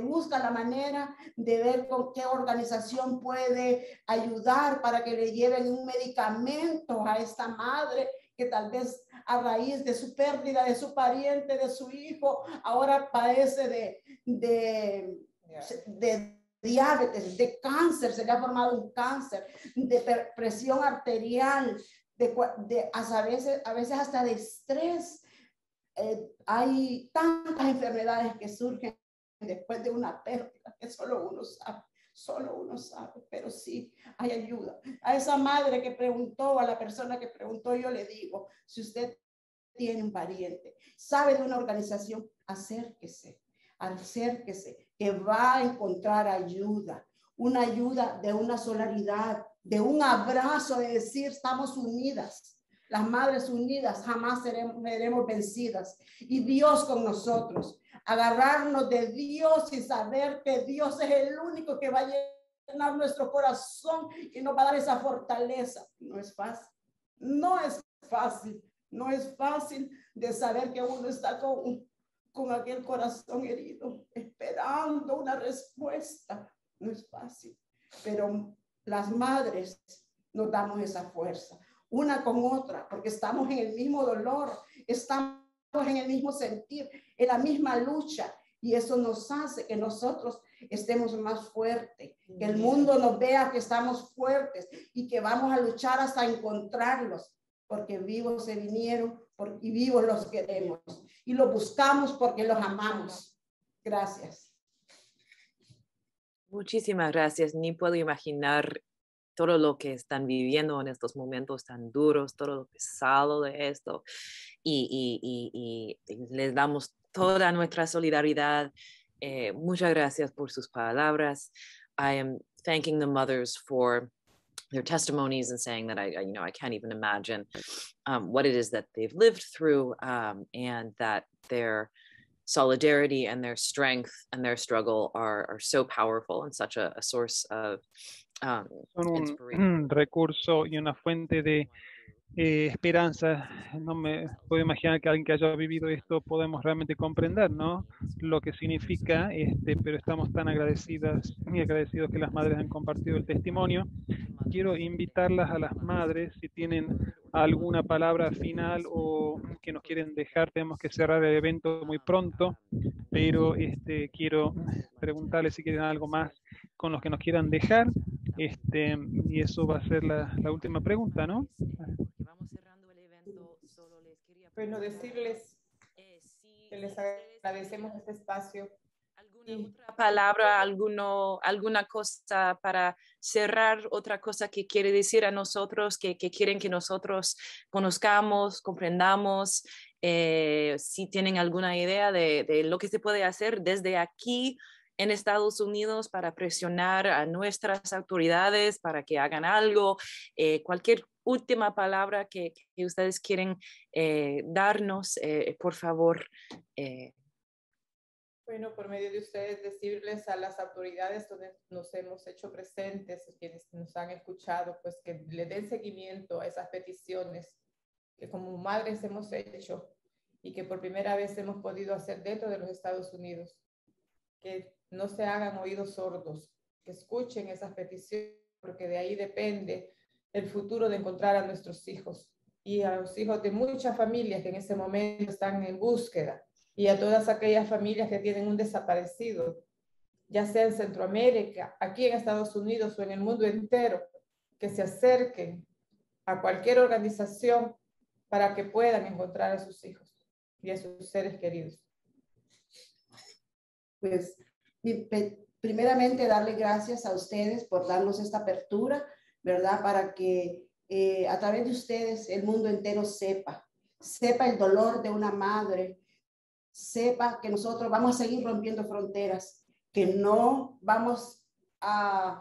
de ver con qué organización puede ayudar para que le lleven un medicamento a esta madre que tal vez a raíz de su pérdida de su pariente, de su hijo, ahora padece de diabetes, de cáncer, se le ha formado un cáncer, de presión arterial, a veces hasta de estrés. Hay tantas enfermedades que surgen después de una pérdida que solo uno sabe, pero sí hay ayuda. A esa madre que preguntó, a la persona que preguntó, yo le digo, si usted tiene un pariente, sabe de una organización, acérquese, que va a encontrar ayuda, una ayuda de una solidaridad, de un abrazo, de decir, estamos unidas. Las madres unidas jamás seremos vencidas, y Dios con nosotros. Agarrarnos de Dios y saber que Dios es el único que va a llenar nuestro corazón y nos va a dar esa fortaleza. No es fácil, no es fácil, no es fácil de saber que uno está con aquel corazón herido, esperando una respuesta. No es fácil, pero las madres nos damos esa fuerza, una con otra, porque estamos en el mismo dolor, estamos en el mismo sentir, en la misma lucha, y eso nos hace que nosotros estemos más fuertes, que el mundo nos vea que estamos fuertes y que vamos a luchar hasta encontrarlos, porque vivos se vinieron y vivos los queremos, y los buscamos porque los amamos. Gracias. Muchísimas gracias. Ni puedo imaginar todo lo que están viviendo en estos momentos tan duros, todo lo pesado de esto. Y les damos toda nuestra solidaridad. Muchas gracias por sus palabras. I am thanking the mothers for their testimonies and saying that I can't even imagine what it is that they've lived through, and that they're solidarity and their strength and their struggle are so powerful and such a source of Son un inspiration. recurso y una fuente de esperanza. No me puedo imaginar que alguien que haya vivido esto podemos realmente comprender, ¿no? Lo que significa, pero estamos tan agradecidas y agradecidos que las madres han compartido el testimonio. Quiero invitarlas a las madres, si tienen alguna palabra final o que nos quieren dejar. Tenemos que cerrar el evento muy pronto, pero quiero preguntarles si quieren algo más con los que nos quieran dejar. Y eso va a ser la última pregunta, ¿no? Vamos cerrando el evento, solo les quería Bueno, decirles si que les agradecemos este espacio. alguna otra palabra, alguna cosa para cerrar, otra cosa que quiere decir a nosotros, que quieren que nosotros conozcamos, comprendamos, si tienen alguna idea de lo que se puede hacer desde aquí en Estados Unidos para presionar a nuestras autoridades para que hagan algo, cualquier última palabra que ustedes quieren darnos, por favor. Bueno, por medio de ustedes decirles a las autoridades donde nos hemos hecho presentes, quienes nos han escuchado, pues que le den seguimiento a esas peticiones que como madres hemos hecho y que por primera vez hemos podido hacer dentro de los Estados Unidos. Que no se hagan oídos sordos, que escuchen esas peticiones, porque de ahí depende el futuro de encontrar a nuestros hijos y a los hijos de muchas familias que en ese momento están en búsqueda, y a todas aquellas familias que tienen un desaparecido, ya sea en Centroamérica, aquí en Estados Unidos o en el mundo entero, que se acerquen a cualquier organización para que puedan encontrar a sus hijos y a sus seres queridos. Pues primeramente darle gracias a ustedes por darnos esta apertura, ¿verdad? Para que a través de ustedes el mundo entero sepa el dolor de una madre, sepa que nosotros vamos a seguir rompiendo fronteras, que no vamos a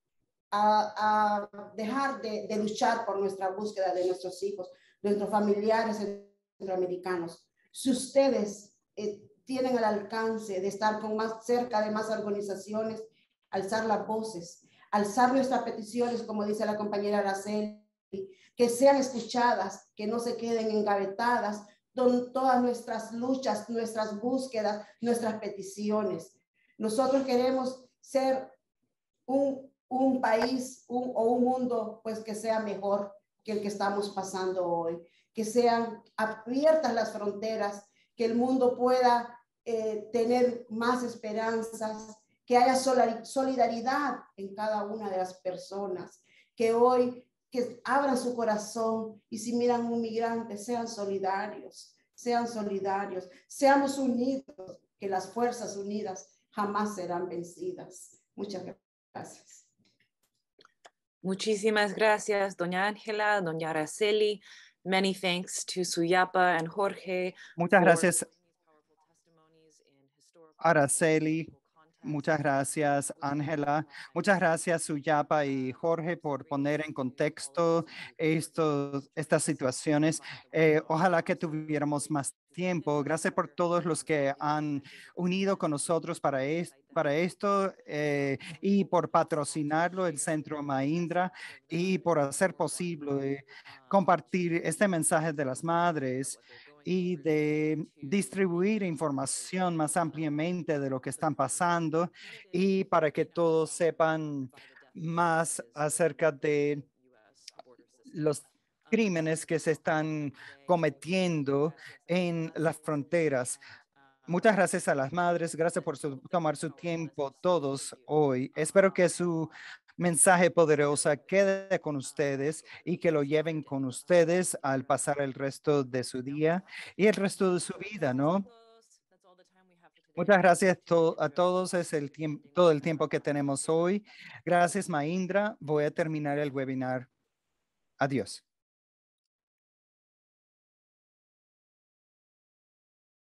dejar de luchar por nuestra búsqueda de nuestros hijos, nuestros familiares centroamericanos. Si ustedes tienen el alcance de estar más cerca de más organizaciones, alzar las voces, alzar nuestras peticiones, como dice la compañera Araceli, que sean escuchadas, que no se queden engavetadas, todas nuestras luchas, nuestras búsquedas, nuestras peticiones. Nosotros queremos ser un país o un mundo pues que sea mejor que el que estamos pasando hoy, que sean abiertas las fronteras, que el mundo pueda tener más esperanzas, que haya solidaridad en cada una de las personas, que hoy que abran su corazón y si miran a un migrante sean solidarios, seamos unidos, que las fuerzas unidas jamás serán vencidas. Muchas gracias. Muchísimas gracias, doña Ángela, doña Araceli. Many thanks to Suyapa and Jorge. Muchas gracias, Araceli. Muchas gracias, Ángela. Muchas gracias, Suyapa y Jorge, por poner en contexto estas situaciones. Ojalá que tuviéramos más tiempo. Gracias por todos los que han unido con nosotros para esto y por patrocinarlo, el Centro Mahindra, y por hacer posible compartir este mensaje de las madres y de distribuir información más ampliamente de lo que están pasando y para que todos sepan más acerca de los crímenes que se están cometiendo en las fronteras. Muchas gracias a las madres. Gracias por tomar su tiempo todos hoy. Espero que su mensaje poderoso quede con ustedes y que lo lleven con ustedes al pasar el resto de su día y el resto de su vida, ¿no? Muchas gracias a todos. Es todo el tiempo que tenemos hoy. Gracias, Mahindra. Voy a terminar el webinar. Adiós.